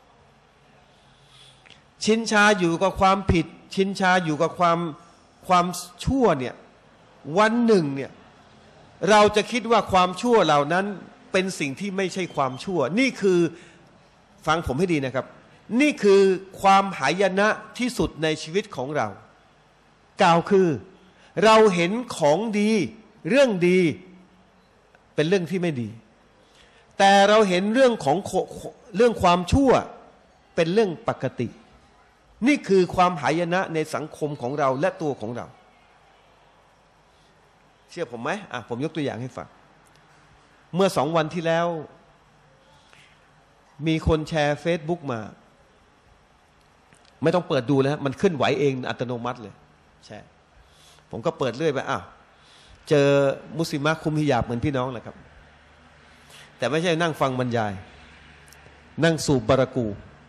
ชินชาอยู่กับความผิดชินชาอยู่กับความความชั่วเนี่ยวันหนึ่งเนี่ยเราจะคิดว่าความชั่วเหล่านั้นเป็นสิ่งที่ไม่ใช่ความชั่วนี่คือฟังผมให้ดีนะครับนี่คือความหายนะที่สุดในชีวิตของเรากล่าวคือเราเห็นของดีเรื่องดีเป็นเรื่องที่ไม่ดีแต่เราเห็นเรื่องของเรื่องความชั่วเป็นเรื่องปกตินี่คือความหายนะในสังคมของเราและตัวของเราเชื่อผมไหมอ่ะผมยกตัวอย่างให้ฟังเมื่อสองวันที่แล้วมีคนแชร์เฟซบุ๊กมาไม่ต้องเปิดดูแล้วมันขึ้นไหวเองอัตโนมัติเลยแชร์ผมก็เปิดเรื่อยไปอ้าวเจอมุสลิมะคุมฮิญาบเหมือนพี่น้องแหละครับแต่ไม่ใช่นั่งฟังบรรยายนั่งสูบบารากู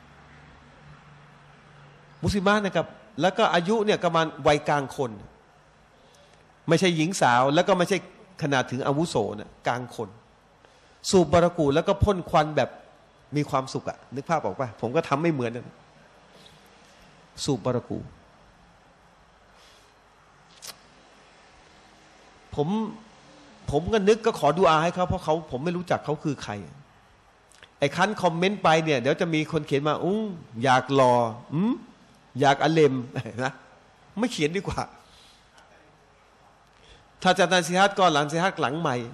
มุสลิมะนะครับแล้วก็อายุเนี่ยประมาณวัยกลางคนไม่ใช่หญิงสาวแล้วก็ไม่ใช่ขนาดถึงอาวุโสนะกลางคนสูบบารากูแล้วก็พ่นควันแบบมีความสุขอะนึกภาพออกป่ะผมก็ทำไม่เหมือนนั้นสูบบารากูผมผมก็นึกก็ขอดูอาให้เขาเพราะเขาผมไม่รู้จักเขาคือใครไอ้คันคอมเมนต์ไปเนี่ยเดี๋ยวจะมีคนเขียนมาอุ้งอยากรออืมอยากอเลมนะไม่เขียนดีกว่าถ้าจะนันซิฮัตก่อนหลังซิฮัตหลังใหม่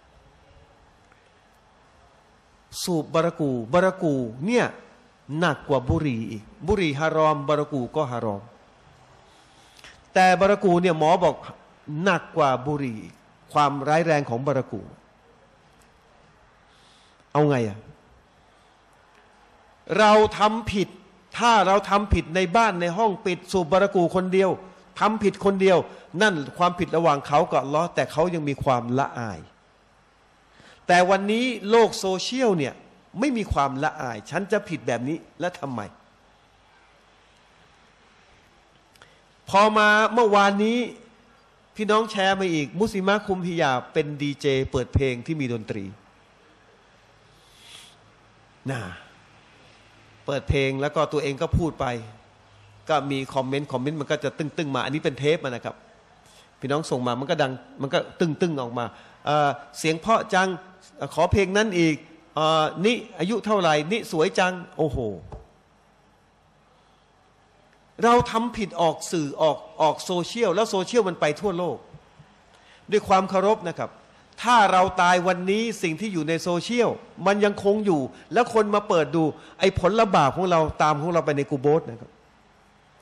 สูบบารากูบารากูเนี่ยหนักกว่าบุหรี่อีกบุหรี่ฮารอมบารากูก็ฮารอมแต่บารากูเนี่ยหมอบอกหนักกว่าบุหรี่ความร้ายแรงของบารากูเอาไงอะเราทำผิดถ้าเราทำผิดในบ้านในห้องปิดสูบบารากูคนเดียวทำผิดคนเดียวนั่นความผิดระหว่างเขากับอัลเลาะห์แต่เขายังมีความละอายแต่วันนี้โลกโซเชียลเนี่ยไม่มีความละอายฉันจะผิดแบบนี้และทำไมพอมาเมื่อวานนี้พี่น้องแชร์มาอีกมุสลิมะคุมฮิญาบเป็นดีเจเปิดเพลงที่มีดนตรีน่ะเปิดเพลงแล้วก็ตัวเองก็พูดไปก็มีคอมเมนต์คอมเมนต์มันก็จะตึ้งๆมาอันนี้เป็นเทปมานะครับพี่น้องส่งมามันก็ดังมันก็ตึ้งๆออกมา เ, เสียงเพราะจังขอเพลงนั้นอีกนี่อายุเท่าไหร่นี่สวยจังโอ้โหเราทำผิดออกสื่อออกออกโซเชียลแล้วโซเชียลมันไปทั่วโลกด้วยความเคารพนะครับถ้าเราตายวันนี้สิ่งที่อยู่ในโซเชียลมันยังคงอยู่แล้วคนมาเปิดดูไอ้ผลบาปของเราตามของเราไปในกูโบสนะครับ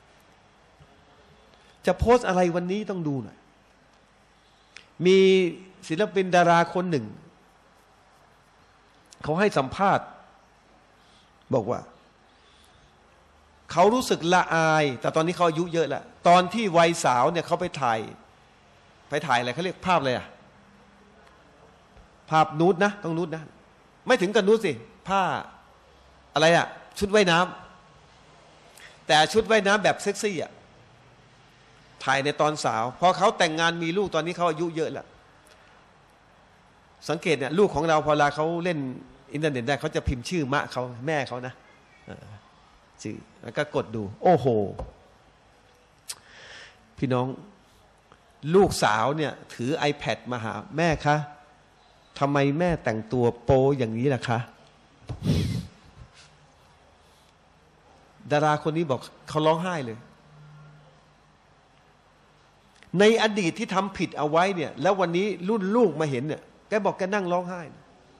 จะโพสอะไรวันนี้ต้องดูหน่อยมีศิลปินดาราคนหนึ่งเขาให้สัมภาษณ์บอกว่าเขารู้สึกละอายแต่ตอนนี้เขาอายุเยอะแล้วตอนที่วัยสาวเนี่ยเขาไปถ่ายไปถ่ายอะไรเขาเรียกภาพอะไรอะภาพนูดนะต้องนูดนะไม่ถึงกับนูดสิผ้าอะไรอะชุดว่ายน้ำแต่ชุดว่ายน้ำแบบเซ็กซี่อะถ่ายในตอนสาวพอเขาแต่งงานมีลูกตอนนี้เขาอายุเยอะแล้วสังเกตเนี่ยลูกของเราพอลาเขาเล่นอินเทอร์เน็ตได้เขาจะพิมพ์ชื่อมะเขาแม่เขานะชื่อแล้วก็กดดูโอ้โหพี่น้องลูกสาวเนี่ยถือ iPad มาหาแม่คะทำไมแม่แต่งตัวโป๊อย่างนี้ล่ะคะดาราคนนี้บอกเขาร้องไห้เลยในอดีตที่ทำผิดเอาไว้เนี่ยแล้ววันนี้รุ่นลูกมาเห็นเนี่ยแกบอกแกนั่งร้องไห้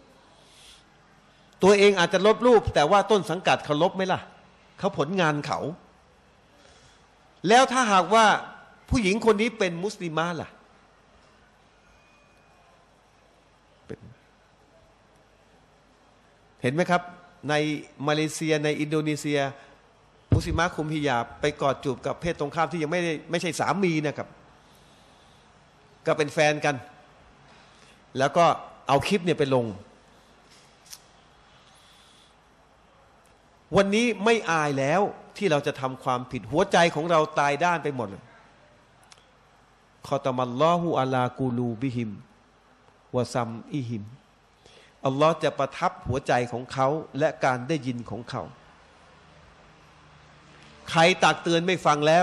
ตัวเองอาจจะลบรูปแต่ว่าต้นสังกัดเขาลบไหมล่ะเขาผลงานเขาแล้วถ้าหากว่าผู้หญิงคนนี้เป็นมุสลิมะล่ะเห็นไหมครับในมาเลเซียในอินโดนีเซียมุสลิมะคุมฮิญาบไปกอดจูบกับเพศตรงข้ามที่ยังไม่ได้ไม่ใช่สามีนะครับก็เป็นแฟนกันแล้วก็เอาคลิปเนี่ยไปลงวันนี้ไม่อายแล้วที่เราจะทำความผิดหัวใจของเราตายด้านไปหมดคอตามัลลอฮุอะลากูลูบิฮิมวะซัมอิฮิมอัลลอฮ์จะประทับหัวใจของเขาและการได้ยินของเขาใครตักเตือนไม่ฟังแล้ว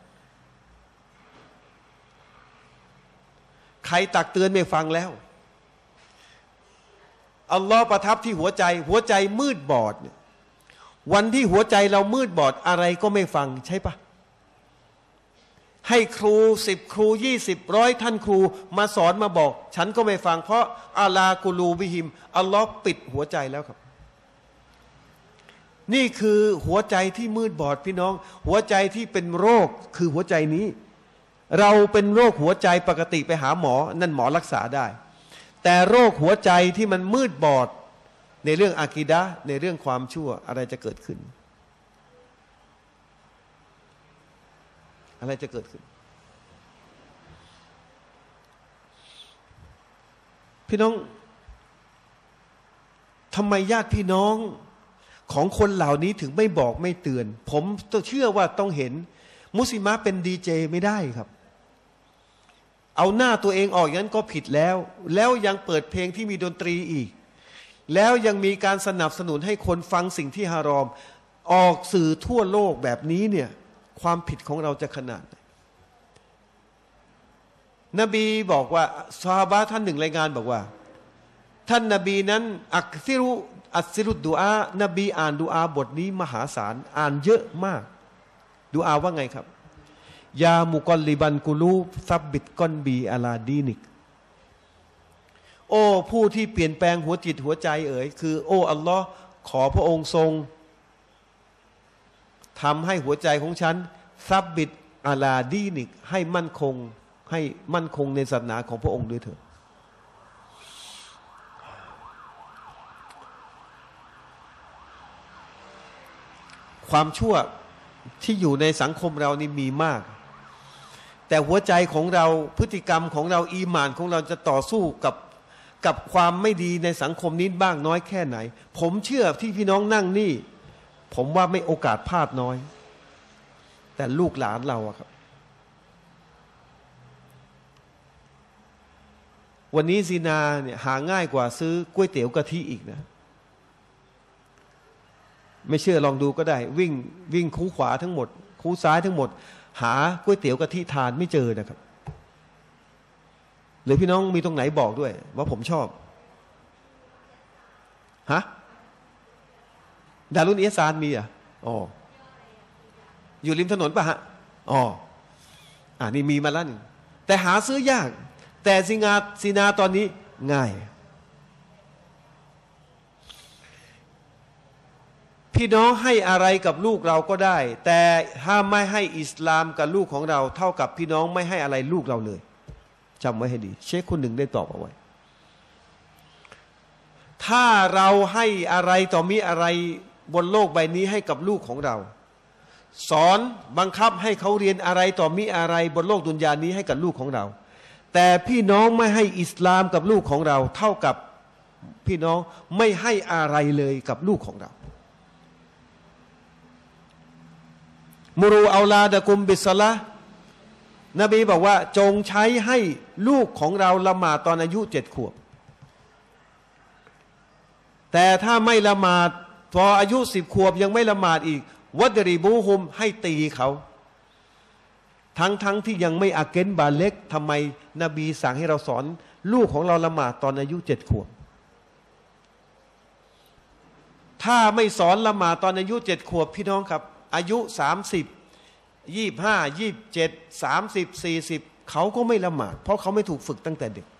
ใครตักเตือนไม่ฟังแล้วอัลลอฮ์ประทับที่หัวใจหัวใจมืดบอดเนี่ยวันที่หัวใจเรามืดบอดอะไรก็ไม่ฟังใช่ปะให้ครูสิบครูยี่สิบร้อยท่านครูมาสอนมาบอกฉันก็ไม่ฟังเพราะอาลากูลูบิฮิมอัลลอฮ์ปิดหัวใจแล้วครับนี่คือหัวใจที่มืดบอดพี่น้องหัวใจที่เป็นโรคคือหัวใจนี้เราเป็นโรคหัวใจปกติไปหาหมอนั่นหมอรักษาได้แต่โรคหัวใจที่มันมืดบอดในเรื่องอากีดะห์ในเรื่องความชั่วอะไรจะเกิดขึ้นอะไรจะเกิดขึ้นพี่น้องทำไมญาติพี่น้องของคนเหล่านี้ถึงไม่บอกไม่เตือนผมเชื่อว่าต้องเห็นมุสลิมะเป็นดีเจไม่ได้ครับเอาหน้าตัวเองออกอย่างนั้นก็ผิดแล้วแล้วยังเปิดเพลงที่มีดนตรีอีกแล้วยังมีการสนับสนุนให้คนฟังสิ่งที่ฮารอมออกสื่อทั่วโลกแบบนี้เนี่ยความผิดของเราจะขนาดไหนนบีบอกว่าซอฮาบะห์ท่านหนึ่งรายงานบอกว่าท่านนบีนั้นอักซิรุอัสซิรุดดุอานบีอ่านดุอาบทนี้มหาศาลอ่านเยอะมากดุอาว่าไงครับยามุกอลลิบันกุลูบซับบิดกอนบีอาลาดีนิกโอ้ผู้ที่เปลี่ยนแปลงหัวจิตหัวใจเอ๋ยคือโอ้อัลลอฮ์ขอพระองค์ทรงทำให้หัวใจของฉันซับบิดอาลาดีนิกให้มั่นคงให้มั่นคงในศาสนาของพระองค์ด้วยเถิดความชั่วที่อยู่ในสังคมเรานี่มีมากแต่หัวใจของเราพฤติกรรมของเราอีหม่านของเราจะต่อสู้กับกับความไม่ดีในสังคมนี้บ้างน้อยแค่ไหนผมเชื่อที่พี่น้องนั่งนี่ผมว่าไม่โอกาสพลาดน้อยแต่ลูกหลานเราอะครับวันนี้ซินาเนี่ยหาง่ายกว่าซื้อก๋วยเตี๋ยวกะทิอีกนะไม่เชื่อลองดูก็ได้วิ่งวิ่งคูขวาทั้งหมดคูซ้ายทั้งหมดหาก๋วยเตี๋ยวกะทิทานไม่เจอนะครับหรือพี่น้องมีตรงไหนบอกด้วยว่าผมชอบฮะดารุนเอซานมีอ่ะอ๋ออยู่ริมถนนป่ะฮะอ๋ออ่านี่มีมาแล้วนึงแต่หาซื้อยากแต่ซิงาซีนาตอนนี้ง่ายพี่น้องให้อะไรกับลูกเราก็ได้แต่ถ้าไม่ให้อิสลามกับลูกของเราเท่ากับพี่น้องไม่ให้อะไรลูกเราเลยจจำไว้ให้ดีเชคคนหนึ่งได้ตอบเอาไว้ถ้าเราให้อะไรต่อมีอะไรบนโลกใบนี้ให้กับลูกของเราสอนบังคับให้เขาเรียนอะไรต่อมีอะไรบนโลกดุนยานี้ให้กับลูกของเราแต่พี่น้องไม่ให้อิสลามกับลูกของเราเท่ากับพี่น้องไม่ให้อะไรเลยกับลูกของเรามูรูอัลลาดะกุมบิสละนบีบอกว่าจงใช้ให้ลูกของเราละหมาดตอนอายุเจ็ดขวบแต่ถ้าไม่ละหมาดพออายุสิบขวบยังไม่ละหมาดอีกวัดริบูฮุมให้ตีเขาทั้งทั้งที่ยังไม่อาเกนบาเล็กทำไมนบีสั่งให้เราสอนลูกของเราละหมาดตอนอายุเจ็ดขวบถ้าไม่สอนละหมาดตอนอายุเจ็ดขวบพี่น้องครับอายุสามสิบยี่ห้ายี่เจ็ดสามสิบสี่สิบเขาก็ไม่ละหมาดเพราะเขาไม่ถูกฝึกตั้งแต่เด็ก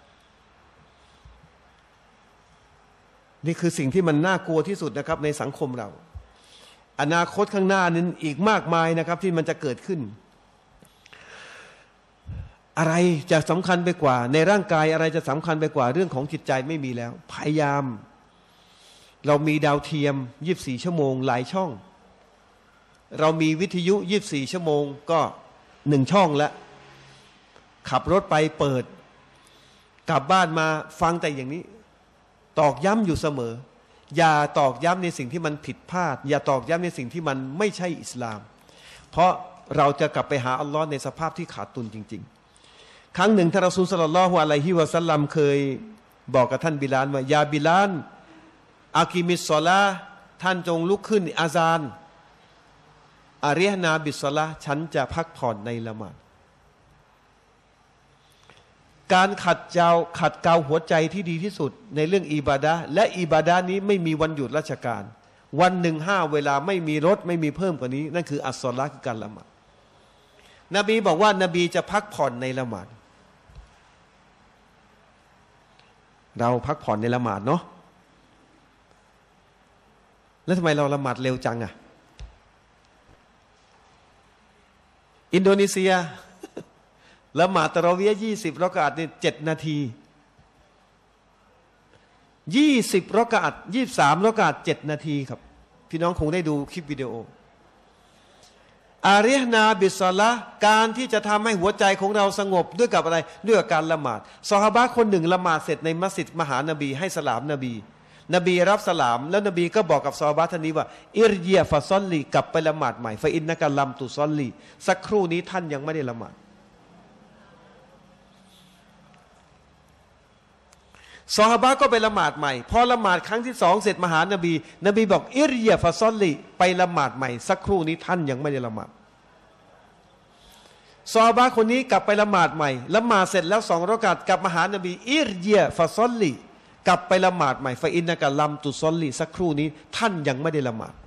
นี่คือสิ่งที่มันน่ากลัวที่สุดนะครับในสังคมเราอนาคตข้างหน้านั้นอีกมากมายนะครับที่มันจะเกิดขึ้นอะไรจะสำคัญไปกว่าในร่างกายอะไรจะสำคัญไปกว่าเรื่องของจิตใจไม่มีแล้วพยายามเรามีดาวเทียมยี่สิบสี่ชั่วโมงหลายช่องเรามีวิทยุยี่สิบสี่ชั่วโมงก็หนึ่งช่องละขับรถไปเปิดกลับบ้านมาฟังแต่อย่างนี้ตอกย้ำอยู่เสมออย่าตอกย้ำในสิ่งที่มันผิดพลาดอย่าตอกย้ำในสิ่งที่มันไม่ใช่อิสลามเพราะเราจะกลับไปหาอัลลอฮ์ในสภาพที่ขาดตุนจริงๆครั้งหนึ่งท่านรอซูลศ็อลลัลลอฮุอะลัยฮิวะซัลลัมเคยบอกกับท่านบิลาลว่ายาบิลาลอากิมิสศอลาท่านจงลุกขึ้นอาซานอาริยนาบิสศอลาฉันจะพักผ่อนในละหมาดการขัดเกลาขัดเกลาหัวใจที่ดีที่สุดในเรื่องอิบาดะห์และอิบาดะห์นี้ไม่มีวันหยุดราชการวันหนึ่งห้าเวลาไม่มีลดไม่มีเพิ่มกว่านี้นั่นคืออัสศอลาคือการละหมาดนบีบอกว่านบีจะพักผ่อนในละหมาดเราพักผ่อนในละหมาดเนาะแล้วทำไมเราละหมาดเร็วจังอะอินโดนีเซียละหมาดตะเราะวียะห์ยี่สิบรอกะอัตเนี่ยเจ็ดนาทียี่สิบรอกะอัตยี่สิบสามรอกะอัตเจ็ดนาทีครับพี่น้องคงได้ดูคลิปวิดีโออาริยนาบิศอละการที่จะทำให้หัวใจของเราสงบด้วยกับอะไรด้วยกับการละหมาดซอฮาบะห์คนหนึ่งละหมาดเสร็จในมัสยิดมหานบีให้สลามนบีนบีรับสลามแล้วนบีก็บอกกับซอฮาบะห์ท่านนี้ว่าอิรเยียฟะซอลลีกลับไปละหมาดใหม่ฟะอินนะกะลัมตุซอลลีสักครู่นี้ท่านยังไม่ได้ละหมาดซอฮาบะห์ก็ไปละหมาดใหม่พอละหมาดครั้งที่สองเสร็จมหานบีนบีบอกอิรเยียฟะซอลลีไปละหมาดใหม่สักครู่นี้ท่านยังไม่ได้ละหมาดซอฮาบะห์คนนี้กลับไปละหมาดใหม่ละหมาดเสร็จแล้วสองรอกาตกลับมาหานบีอิรเยียฟะซอลลีกลับไปละหมาดใหม่ฟะอินนะกะลัมตุซอลลีสักครู่นี้ท่านยังไม่ได้ละหมาด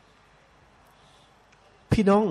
พี่น้อง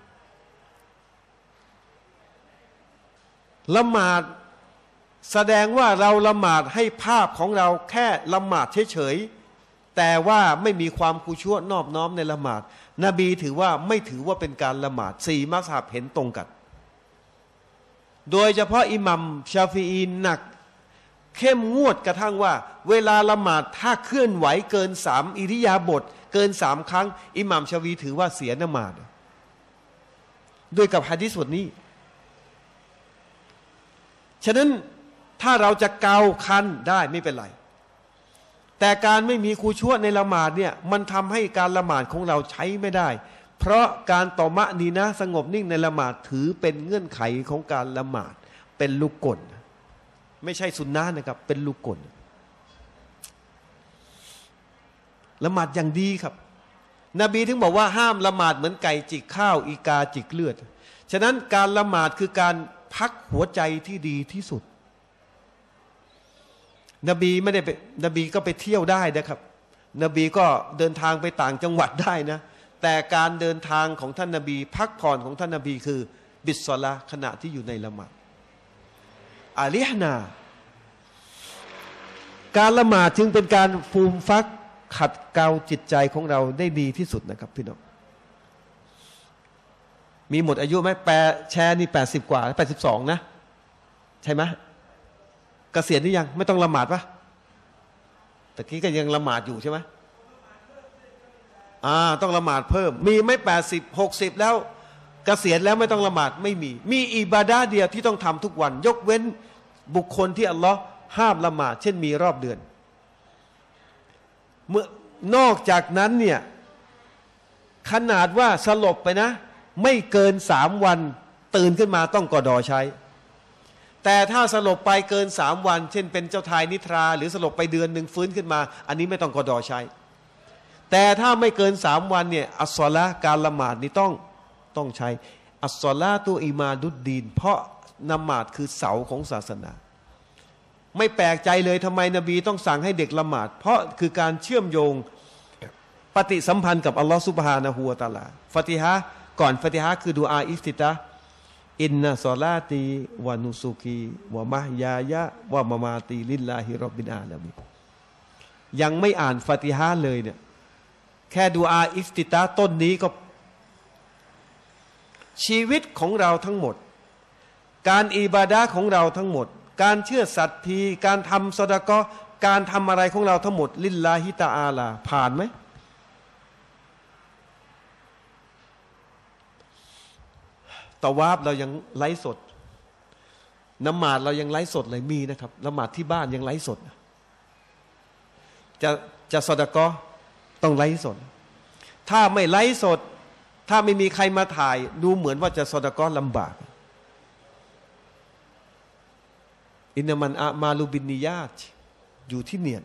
ละหมาดแสดงว่าเราละหมาดให้ภาพของเราแค่ละหมาดเฉยๆแต่ว่าไม่มีความกุชั่วนอบน้อมในละหมาดนบีถือว่าไม่ถือว่าเป็นการละหมาดสี่มัซฮับเห็นตรงกันโดยเฉพาะอิหมัมชาฟีอีหนักเข้มงวดกระทั่งว่าเวลาละหมาดถ้าเคลื่อนไหวเกินสามอิริยาบถเกินสามครั้งอิหมัมชาฟีถือว่าเสียละหมาดด้วยกับหะดีษบทนี้ฉะนั้นถ้าเราจะเกาคันได้ไม่เป็นไรแต่การไม่มีคูชั่วในละหมาดเนี่ยมันทำให้การละหมาดของเราใช้ไม่ได้เพราะการต่อมะนีนะสงบนิ่งในละหมาดถือเป็นเงื่อนไขของการละหมาดเป็นลูกกลไม่ใช่สุนนะนะครับเป็นลูกกลละหมาดอย่างดีครับนบีถึงบอกว่าห้ามละหมาดเหมือนไก่จิกข้าวอีกาจิกเลือดฉะนั้นการละหมาดคือการพักหัวใจที่ดีที่สุดนบีไม่ได้ไปนบีก็ไปเที่ยวได้นะครับนบีก็เดินทางไปต่างจังหวัดได้นะแต่การเดินทางของท่านนบีพักผ่อนของท่านนบีคือบิศอละขณะที่อยู่ในละหมาดอาลิฮนาการละหมาดจึงเป็นการฟูมฟักขัดเกลาจิตใจของเราได้ดีที่สุดนะครับพี่น้องมีหมดอายุไหมแปลแชร์นี่แปดสิบกว่าแปดสิบสองนะใช่ไหมเกษียณหรือยังไม่ต้องละหมาดปะตะกี้ก็ยังละหมาดอยู่ใช่ไหมอ่าต้องละหมาดเพิ่มมีไม่แปดสิบหกสิบแล้วเกษียณแล้วไม่ต้องละหมาดไม่มีมีอิบาดะห์เดียวที่ต้องทำทุกวันยกเว้นบุคคลที่อัลลอฮ์ห้ามละหมาดเช่นมีรอบเดือนเมื่อนอกจากนั้นเนี่ยขนาดว่าสลบไปนะไม่เกินสามวันตื่นขึ้นมาต้องกอดอใช้แต่ถ้าสลบไปเกินสามวันเช่นเป็นเจ้าทายนิทราหรือสลบไปเดือนหนึ่งฟื้นขึ้นมาอันนี้ไม่ต้องกอดอใช้แต่ถ้าไม่เกินสามวันเนี่ยอัสซอละห์การละหมาดนี่ต้องต้องใช้อัสซอละตุอิมาดุดดีนเพราะนมาดคือเสาของศาสนาไม่แปลกใจเลยทำไมนบีต้องสั่งให้เด็กละหมาดเพราะคือการเชื่อมโยงปฏิสัมพันธ์กับอัลลอฮฺซุบฮานะฮูวะตะอาลาฟาติฮะห์ก่อนฟาติฮะห์คือดุอาอิฟติตะห์อินนะศอลาตีวะนุสุกีวะมะฮยายะวะมะมาตีลิลลาฮิร็อบบิลอาลามีนยังไม่อ่านฟาติฮะห์เลยเนี่ยแค่ดุอาอิฟติตะห์ต้นนี้ก็ชีวิตของเราทั้งหมดการอิบาดะห์ของเราทั้งหมดการเชื่อสัตย์ทีการทำซอดะกอฮ์การทำอะไรของเราทั้งหมดลิลลาฮิตะอาลาผ่านไหมตะวาบเรายังไลฟ์สดนมาดเรายังไลฟ์สดเลยมีนะครับละหมาดที่บ้านยังไลฟ์สดจะจะซอดะกอฮ์ต้องไลฟ์สดถ้าไม่ไลฟ์สดถ้าไม่มีใครมาถ่ายดูเหมือนว่าจะซอดะกอฮ์ลำบากอินนามันอามาลูบินนิยาตอยู่ที่เนียน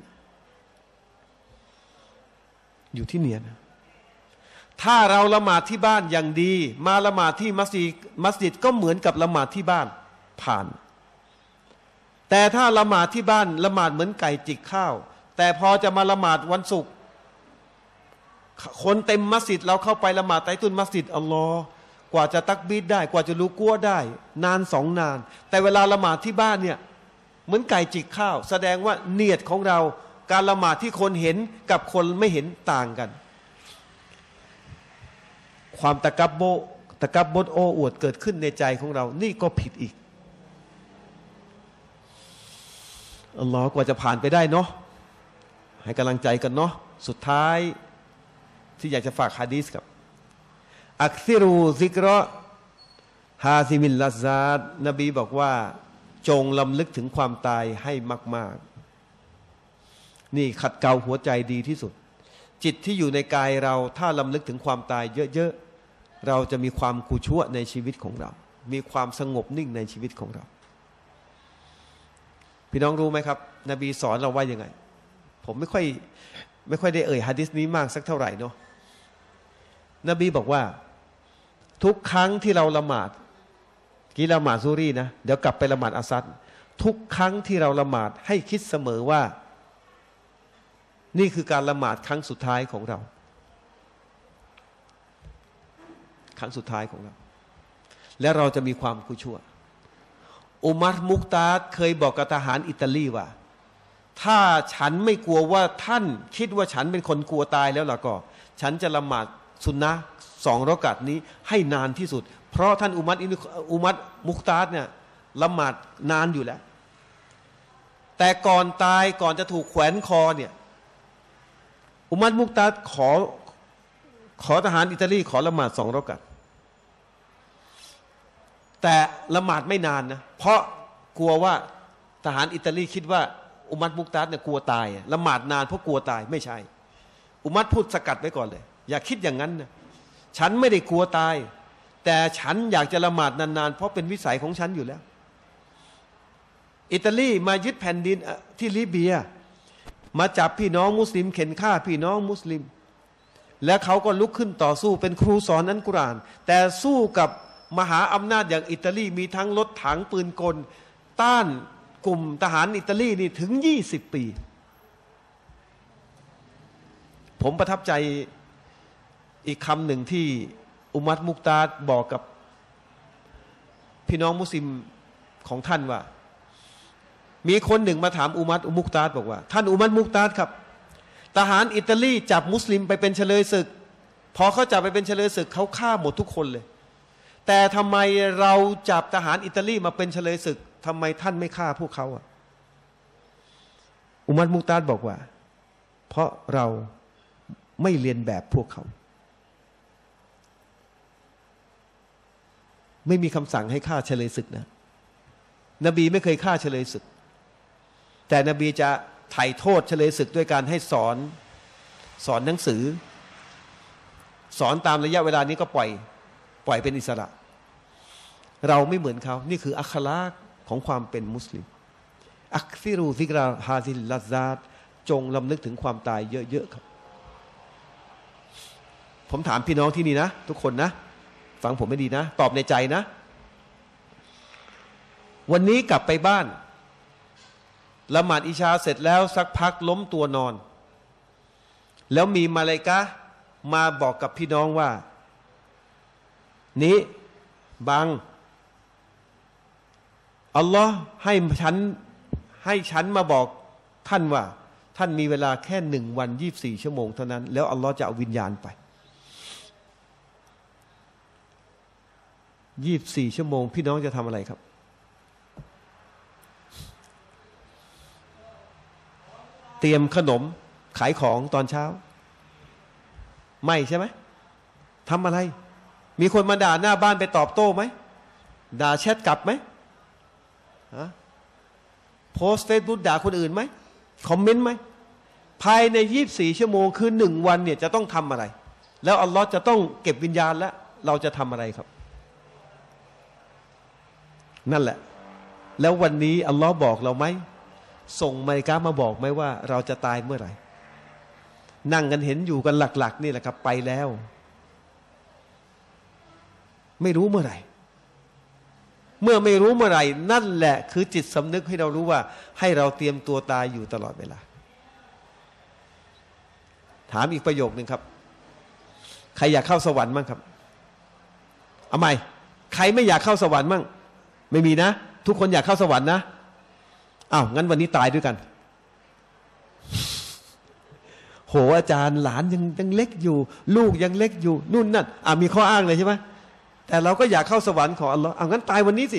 อยู่ที่เนียนถ้าเราละหมาดที่บ้านอย่างดีมาละหมาดที่มัสยิดมัสยิดก็เหมือนกับละหมาดที่บ้านผ่านแต่ถ้าละหมาดที่บ้านละหมาดเหมือนไก่จิกข้าวแต่พอจะมาละหมาดวันศุกร์คนเต็มมัสยิดเราเข้าไปละหมาดไตตุนมัสยิดอัลลอฮ์กว่าจะตักบีดได้กว่าจะรู้กัวได้นานสองนานแต่เวลาละหมาดที่บ้านเนี่ยเหมือนไก่จิกข้าวแสดงว่าเนียดของเราการละหมาดที่คนเห็นกับคนไม่เห็นต่างกันความตะกับบโบตะกับบดโอ้อวดเกิดขึ้นในใจของเรานี่ก็ผิดอีกอัลลอฮ์กว่าจะผ่านไปได้เนาะให้กำลังใจกันเนาะสุดท้ายที่อยากจะฝากหะดีษกับอักซิรูซิกรอฮาซิมิลลัซซาตนบีบอกว่าจงลำลึกถึงความตายให้มากๆนี่ขัดเกลาหัวใจดีที่สุดจิตที่อยู่ในกายเราถ้าลำลึกถึงความตายเยอะๆเราจะมีความกุชั่วในชีวิตของเรามีความสงบนิ่งในชีวิตของเราพี่น้องรู้ไหมครับนบีสอนเราว่ายังไงผมไม่ค่อยไม่ค่อยได้เอ่ยหะดีษนี้มากสักเท่าไหร่เนาะนบีบอกว่าทุกครั้งที่เราละหมาดกี่ละหมาดซูรีนะเดี๋ยวกลับไปละหมาดอาซัดทุกครั้งที่เราละหมาดให้คิดเสมอว่านี่คือการละหมาดครั้งสุดท้ายของเราครั้งสุดท้ายของเราและเราจะมีความกุชั่วอุมัรมุกตาดเคยบอกกับทหารอิตาลีว่าถ้าฉันไม่กลัวว่าท่านคิดว่าฉันเป็นคนกลัวตายแล้วล่ะก็ฉันจะละหมาดสุนนะสองรอกาตนี้ให้นานที่สุดเพราะท่านอุมัรอุมัรมุกตาดเนี่ยละหมาดนานอยู่แล้วแต่ก่อนตายก่อนจะถูกแขวนคอเนี่ยอุมัรมุกตาดขอขอทหารอิตาลีขอละหมาดสองรอกาตแต่ละหมาดไม่นานนะเพราะกลัวว่าทหารอิตาลีคิดว่าอุมัรมุกตาดเนี่ยกลัวตายละหมาดนานเพราะกลัวตายไม่ใช่อุมัรพูดสกัดไว้ก่อนเลยอย่าคิดอย่างนั้นนะฉันไม่ได้กลัวตายแต่ฉันอยากจะละหมาดนานๆเพราะเป็นวิสัยของฉันอยู่แล้วอิตาลีมายึดแผ่นดินที่ลิเบียมาจับพี่น้องมุสลิมเข็นฆ่าพี่น้องมุสลิมและเขาก็ลุกขึ้นต่อสู้เป็นครูสอนอัลกุรอานแต่สู้กับมหาอำนาจอย่างอิตาลีมีทั้งรถถังปืนกลต้านกลุ่มทหารอิตาลีนี่ถึงยี่สิบปีผมประทับใจอีกคำหนึ่งที่อุมัรมุกตาดบอกกับพี่น้องมุสลิมของท่านว่ามีคนหนึ่งมาถามอุมัรมุกตาดบอกว่าท่านอุมัรมุกตาดครับทหารอิตาลีจับมุสลิมไปเป็นเฉลยศึกพอเขาจับไปเป็นเฉลยศึกเขาฆ่าหมดทุกคนเลยแต่ทำไมเราจับทหารอิตาลีมาเป็นเฉลยศึกทำไมท่านไม่ฆ่าพวกเขาอ่ะอุมัรมุกตาดบอกว่าเพราะเราไม่เรียนแบบพวกเขาไม่มีคำสั่งให้ฆ่าเฉลยศึกนะนบีไม่เคยฆ่าเฉลยศึกแต่นบีจะไถ่โทษเฉลยศึกด้วยการให้สอนสอนหนังสือสอนตามระยะเวลานี้ก็ปล่อยปล่อยเป็นอิสระเราไม่เหมือนเขานี่คืออัคลากของความเป็นมุสลิมอักซิรูซิกราฮาซิลลัซาตจงลำนึกถึงความตายเยอะๆครับผมถามพี่น้องที่นี่นะทุกคนนะฟังผมไม่ดีนะตอบในใจนะวันนี้กลับไปบ้านละหมาดอิชาเสร็จแล้วสักพักล้มตัวนอนแล้วมีมาลาอิกะฮ์มาบอกกับพี่น้องว่านี้บังอัลลอฮ์ให้ฉันให้ฉันมาบอกท่านว่าท่านมีเวลาแค่หนึ่งวันยี่สิบสี่ชั่วโมงเท่านั้นแล้วอัลลอฮ์จะเอาวิญญาณไปยี่สิบสี่ชั่วโมงพี่น้องจะทำอะไรครับเตรียมขนมขายของตอนเช้าไม่ใช่ไหมทำอะไรมีคนมาด่าหน้าบ้านไปตอบโต้ไหมด่าแชทกลับไหมโพสเฟซบุ๊กด่าคนอื่นไหมคอมเมนต์ไหมภายในยี่สิบสี่ชั่วโมงคือหนึ่งวันเนี่ยจะต้องทำอะไรแล้วอัลลอฮ์จะต้องเก็บวิญญาณแล้วเราจะทำอะไรครับนั่นแหละแล้ววันนี้อัลลอฮ์บอกเราไหมส่งมาลาอิกะฮ์มาบอกไหมว่าเราจะตายเมื่อไหร่นั่งกันเห็นอยู่กันหลักๆนี่แหละครับไปแล้วไม่รู้เมื่อไหร่เมื่อไม่รู้เมื่อไหร่นั่นแหละคือจิตสำนึกให้เรารู้ว่าให้เราเตรียมตัวตายอยู่ตลอดเวลาถามอีกประโยคนึงครับใครอยากเข้าสวรรค์มั่งครับเอาใหม่ใครไม่อยากเข้าสวรรค์มั่งไม่มีนะทุกคนอยากเข้าสวรรค์นะอ้าวงั้นวันนี้ตายด้วยกันโหอาจารย์หลานยังยังเล็กอยู่ลูกยังเล็กอยู่นู่นนั่นอ่ะมีข้ออ้างเลยใช่ไหมแต่เราก็อยากเข้าสวรรค์ของอัลลอฮ์เอางั้นตายวันนี้สิ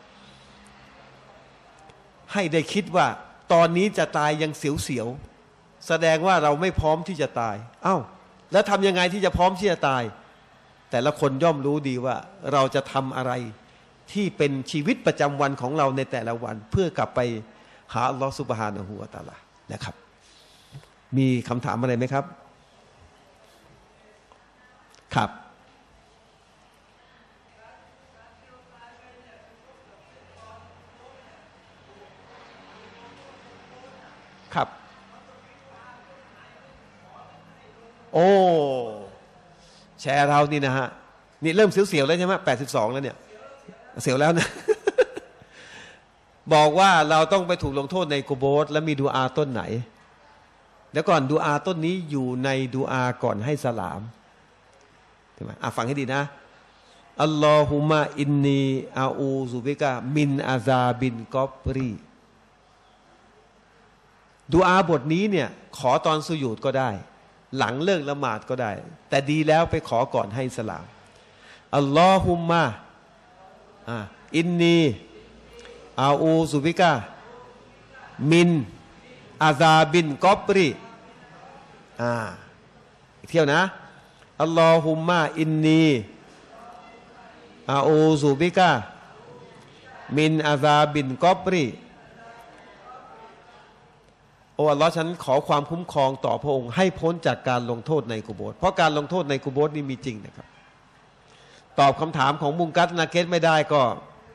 ให้ได้คิดว่าตอนนี้จะตายยังเสียวๆแสดงว่าเราไม่พร้อมที่จะตายเอ้าแล้วทำยังไงที่จะพร้อมที่จะตายแต่ละคนย่อมรู้ดีว่าเราจะทำอะไรที่เป็นชีวิตประจำวันของเราในแต่ละวันเพื่อกลับไปหาอัลลอฮ์ซุบฮานะฮูวะตะอาลานะครับมีคำถามอะไรไหมครับครับครับโอ้แชร์เรานี่นะฮะนี่เริ่มเสียวๆแล้วใช่ไหมแปดสิบสองแล้วเนี่ยเสียวแล้วนะ บอกว่าเราต้องไปถูกลงโทษในกุโบร์แล้วมีดูอาต้นไหนแล้วก่อนดูอาต้นนี้อยู่ในดูอาก่อนให้สลามใช่ไหมอ่ะฟังให้ดีนะอัลลอฮุมะอินนีอาอูซุบิกะมินอาซาบินกอบรีดูอาบทนี้เนี่ยขอตอนสุญูดก็ได้หลังเลิกละหมาดก็ได้แต่ดีแล้วไปขอก่อนให้สลามอัลลอฮุมะอ่ะอินนีอาอูซุบิกะมินอาซาบินกอบรีอ่าอีกเที่ยวนะอัลลอฮุมะอินนีอาอูซุบิกะมินอาซาบินกอบรีโอ้อัลลอฮ์ฉันขอความคุ้มครองต่อพระองค์ให้พ้นจากการลงโทษในกุโบร์เพราะการลงโทษในกุโบร์นี่มีจริงนะครับตอบคำถามของมุงกัตนาเกตไม่ได้ก็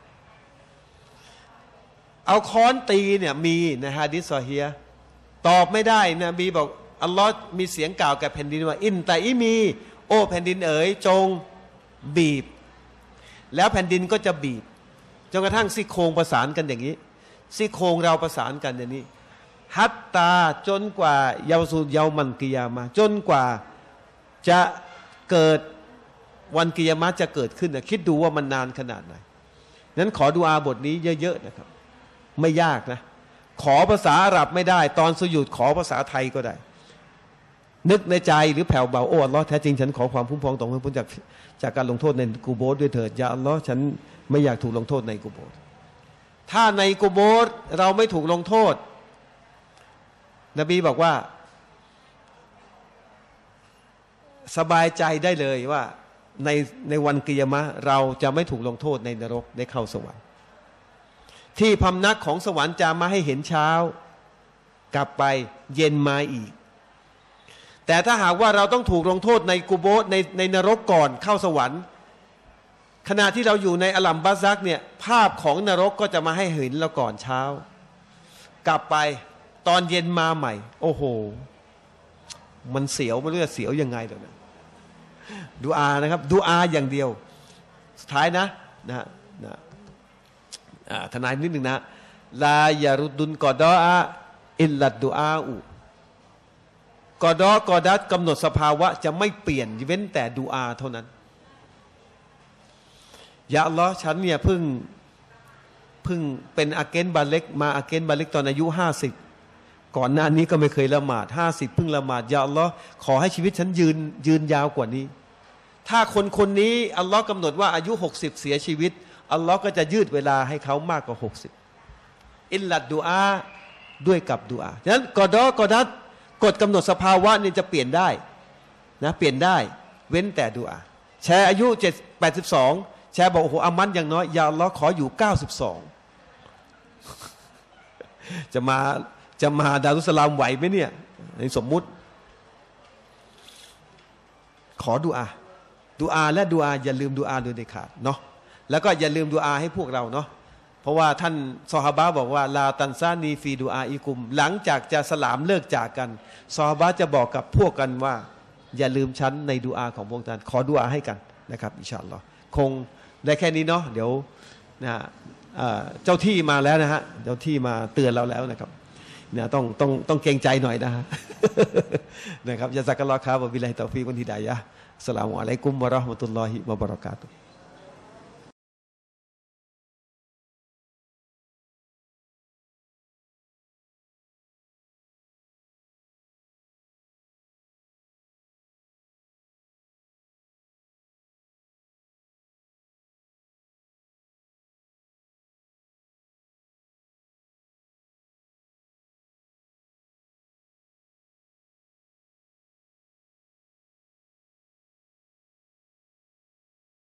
เอาค้อนตีเนี่ยมีในฮะดิษซอฮีฮ์ตอบไม่ได้นะบีบอกอัลลอฮ์มีเสียงกล่าวกับแผ่นดินว่าอินแต่อีมีโอ้แผ่นดินเอ๋ยจงบีบแล้วแผ่นดินก็จะบีบจนกระทั่งซี่โครงประสานกันอย่างนี้ซี่โครงเราประสานกันอย่างนี้ฮัตตาจนกว่าเยาวสุเยามันกิยามะจนกว่าจะเกิดวันกิยามะจะเกิดขึ้นนะคิดดูว่ามันนานขนาดไหนนั้นขอดุอาบทนี้เยอะๆนะครับไม่ยากนะขอภาษาอาหรับไม่ได้ตอนสุญูดขอภาษาไทยก็ได้นึกในใจหรือแผ่วเบาโอ้อัลลอฮ์แท้จริงฉันขอความคุ้มครองต่อให้พ้นจากจากการลงโทษในกูโบร์ด้วยเถิดยาอัลลอฮ์ฉันไม่อยากถูกลงโทษในกูโบร์ถ้าในกุโบร์เราไม่ถูกลงโทษนบีบอกว่าสบายใจได้เลยว่าในในวันกิยามะห์เราจะไม่ถูกลงโทษในนรกได้เข้าสวรรค์ที่พำนักของสวรรค์จะมาให้เห็นเช้ากลับไปเย็นมาอีกแต่ถ้าหากว่าเราต้องถูกลงโทษในกุโบร์ในในนรกก่อนเข้าสวรรค์ขณะที่เราอยู่ในอัลลัมบาซักเนี่ยภาพของนรกก็จะมาให้เห็นเราก่อนเช้ากลับไปตอนเย็นมาใหม่โอ้โหมันเสียวไม่รู้จะเสียวยังไงเดี๋ยวนะดูอานะครับดูอาอย่างเดียวสุดท้ายนะนะนะทนายนิดหนึ่งนะลายารุดุนกอดออะอิลลัดดูอาอูกอดอกอดัดกำหนดสภาวะจะไม่เปลี่ยนเว้นแต่ดูอาเท่านั้นยาอัลลอฮ์ฉันเนี่ยเพิ่งเพิ่งเป็นอาเกนบาเล็กมาอาเกนบาเล็กตอนอายุห้าสิบก่อนหน้านี้ก็ไม่เคยละหมาดห้าสิบเพิ่งละหมาดยาอัลลอฮ์ขอให้ชีวิตฉันยืนยืนยาวกว่านี้ถ้าคนคนนี้อัลลอฮ์กำหนดว่าอายุหกสิบเสียชีวิตอัลลอฮ์ก็จะยืดเวลาให้เขามากกว่าหกสิบอิลลัดดูอาด้วยกับดูอาฉะนั้นกอดอกอดัดกฎกำหนดสภาวะนี่จะเปลี่ยนได้นะเปลี่ยนได้เว้นแต่ดูอาแชร์อายุเจ็ดแปดสิบสองแชร์บอกโอ้โหอามันอย่างน้อยยาอัลลอฮ์ขออยู่เก้าสิบสองจะมาจะมาดารุสลามไหวไหมเนี่ยในสมมุติขอดุอาดุอาและดุอาอย่าลืมดุอาโดยเด็ดขาดเนาะแล้วก็อย่าลืมดุอาให้พวกเราเนาะเพราะว่าท่านซอฮาบะบอกว่าลาตันซานีฟีดุอาอิกุมหลังจากจะสลามเลิกจากกันซอฮาบะจะบอกกับพวกกันว่าอย่าลืมฉันในดุอาของพวกท่านขอดุอาให้กันนะครับอินชาอัลลอฮ์คงได้แค่นี้เนาะเดี๋ยวนะเจ้าที่มาแล้วนะฮะเจ้าที่มาเตือนเราแล้วนะครับเนี่ยต้องต้องต้องเกรงใจหน่อยนะฮะนะครับยะซักัลลอฮ์ครับวะบิลลาฮิตอฟิกวัลฮิดายะฮ์อัสสลามุอะลัยกุมวะเราะห์มะตุลลอฮิวะบะเราะกาตุฮ์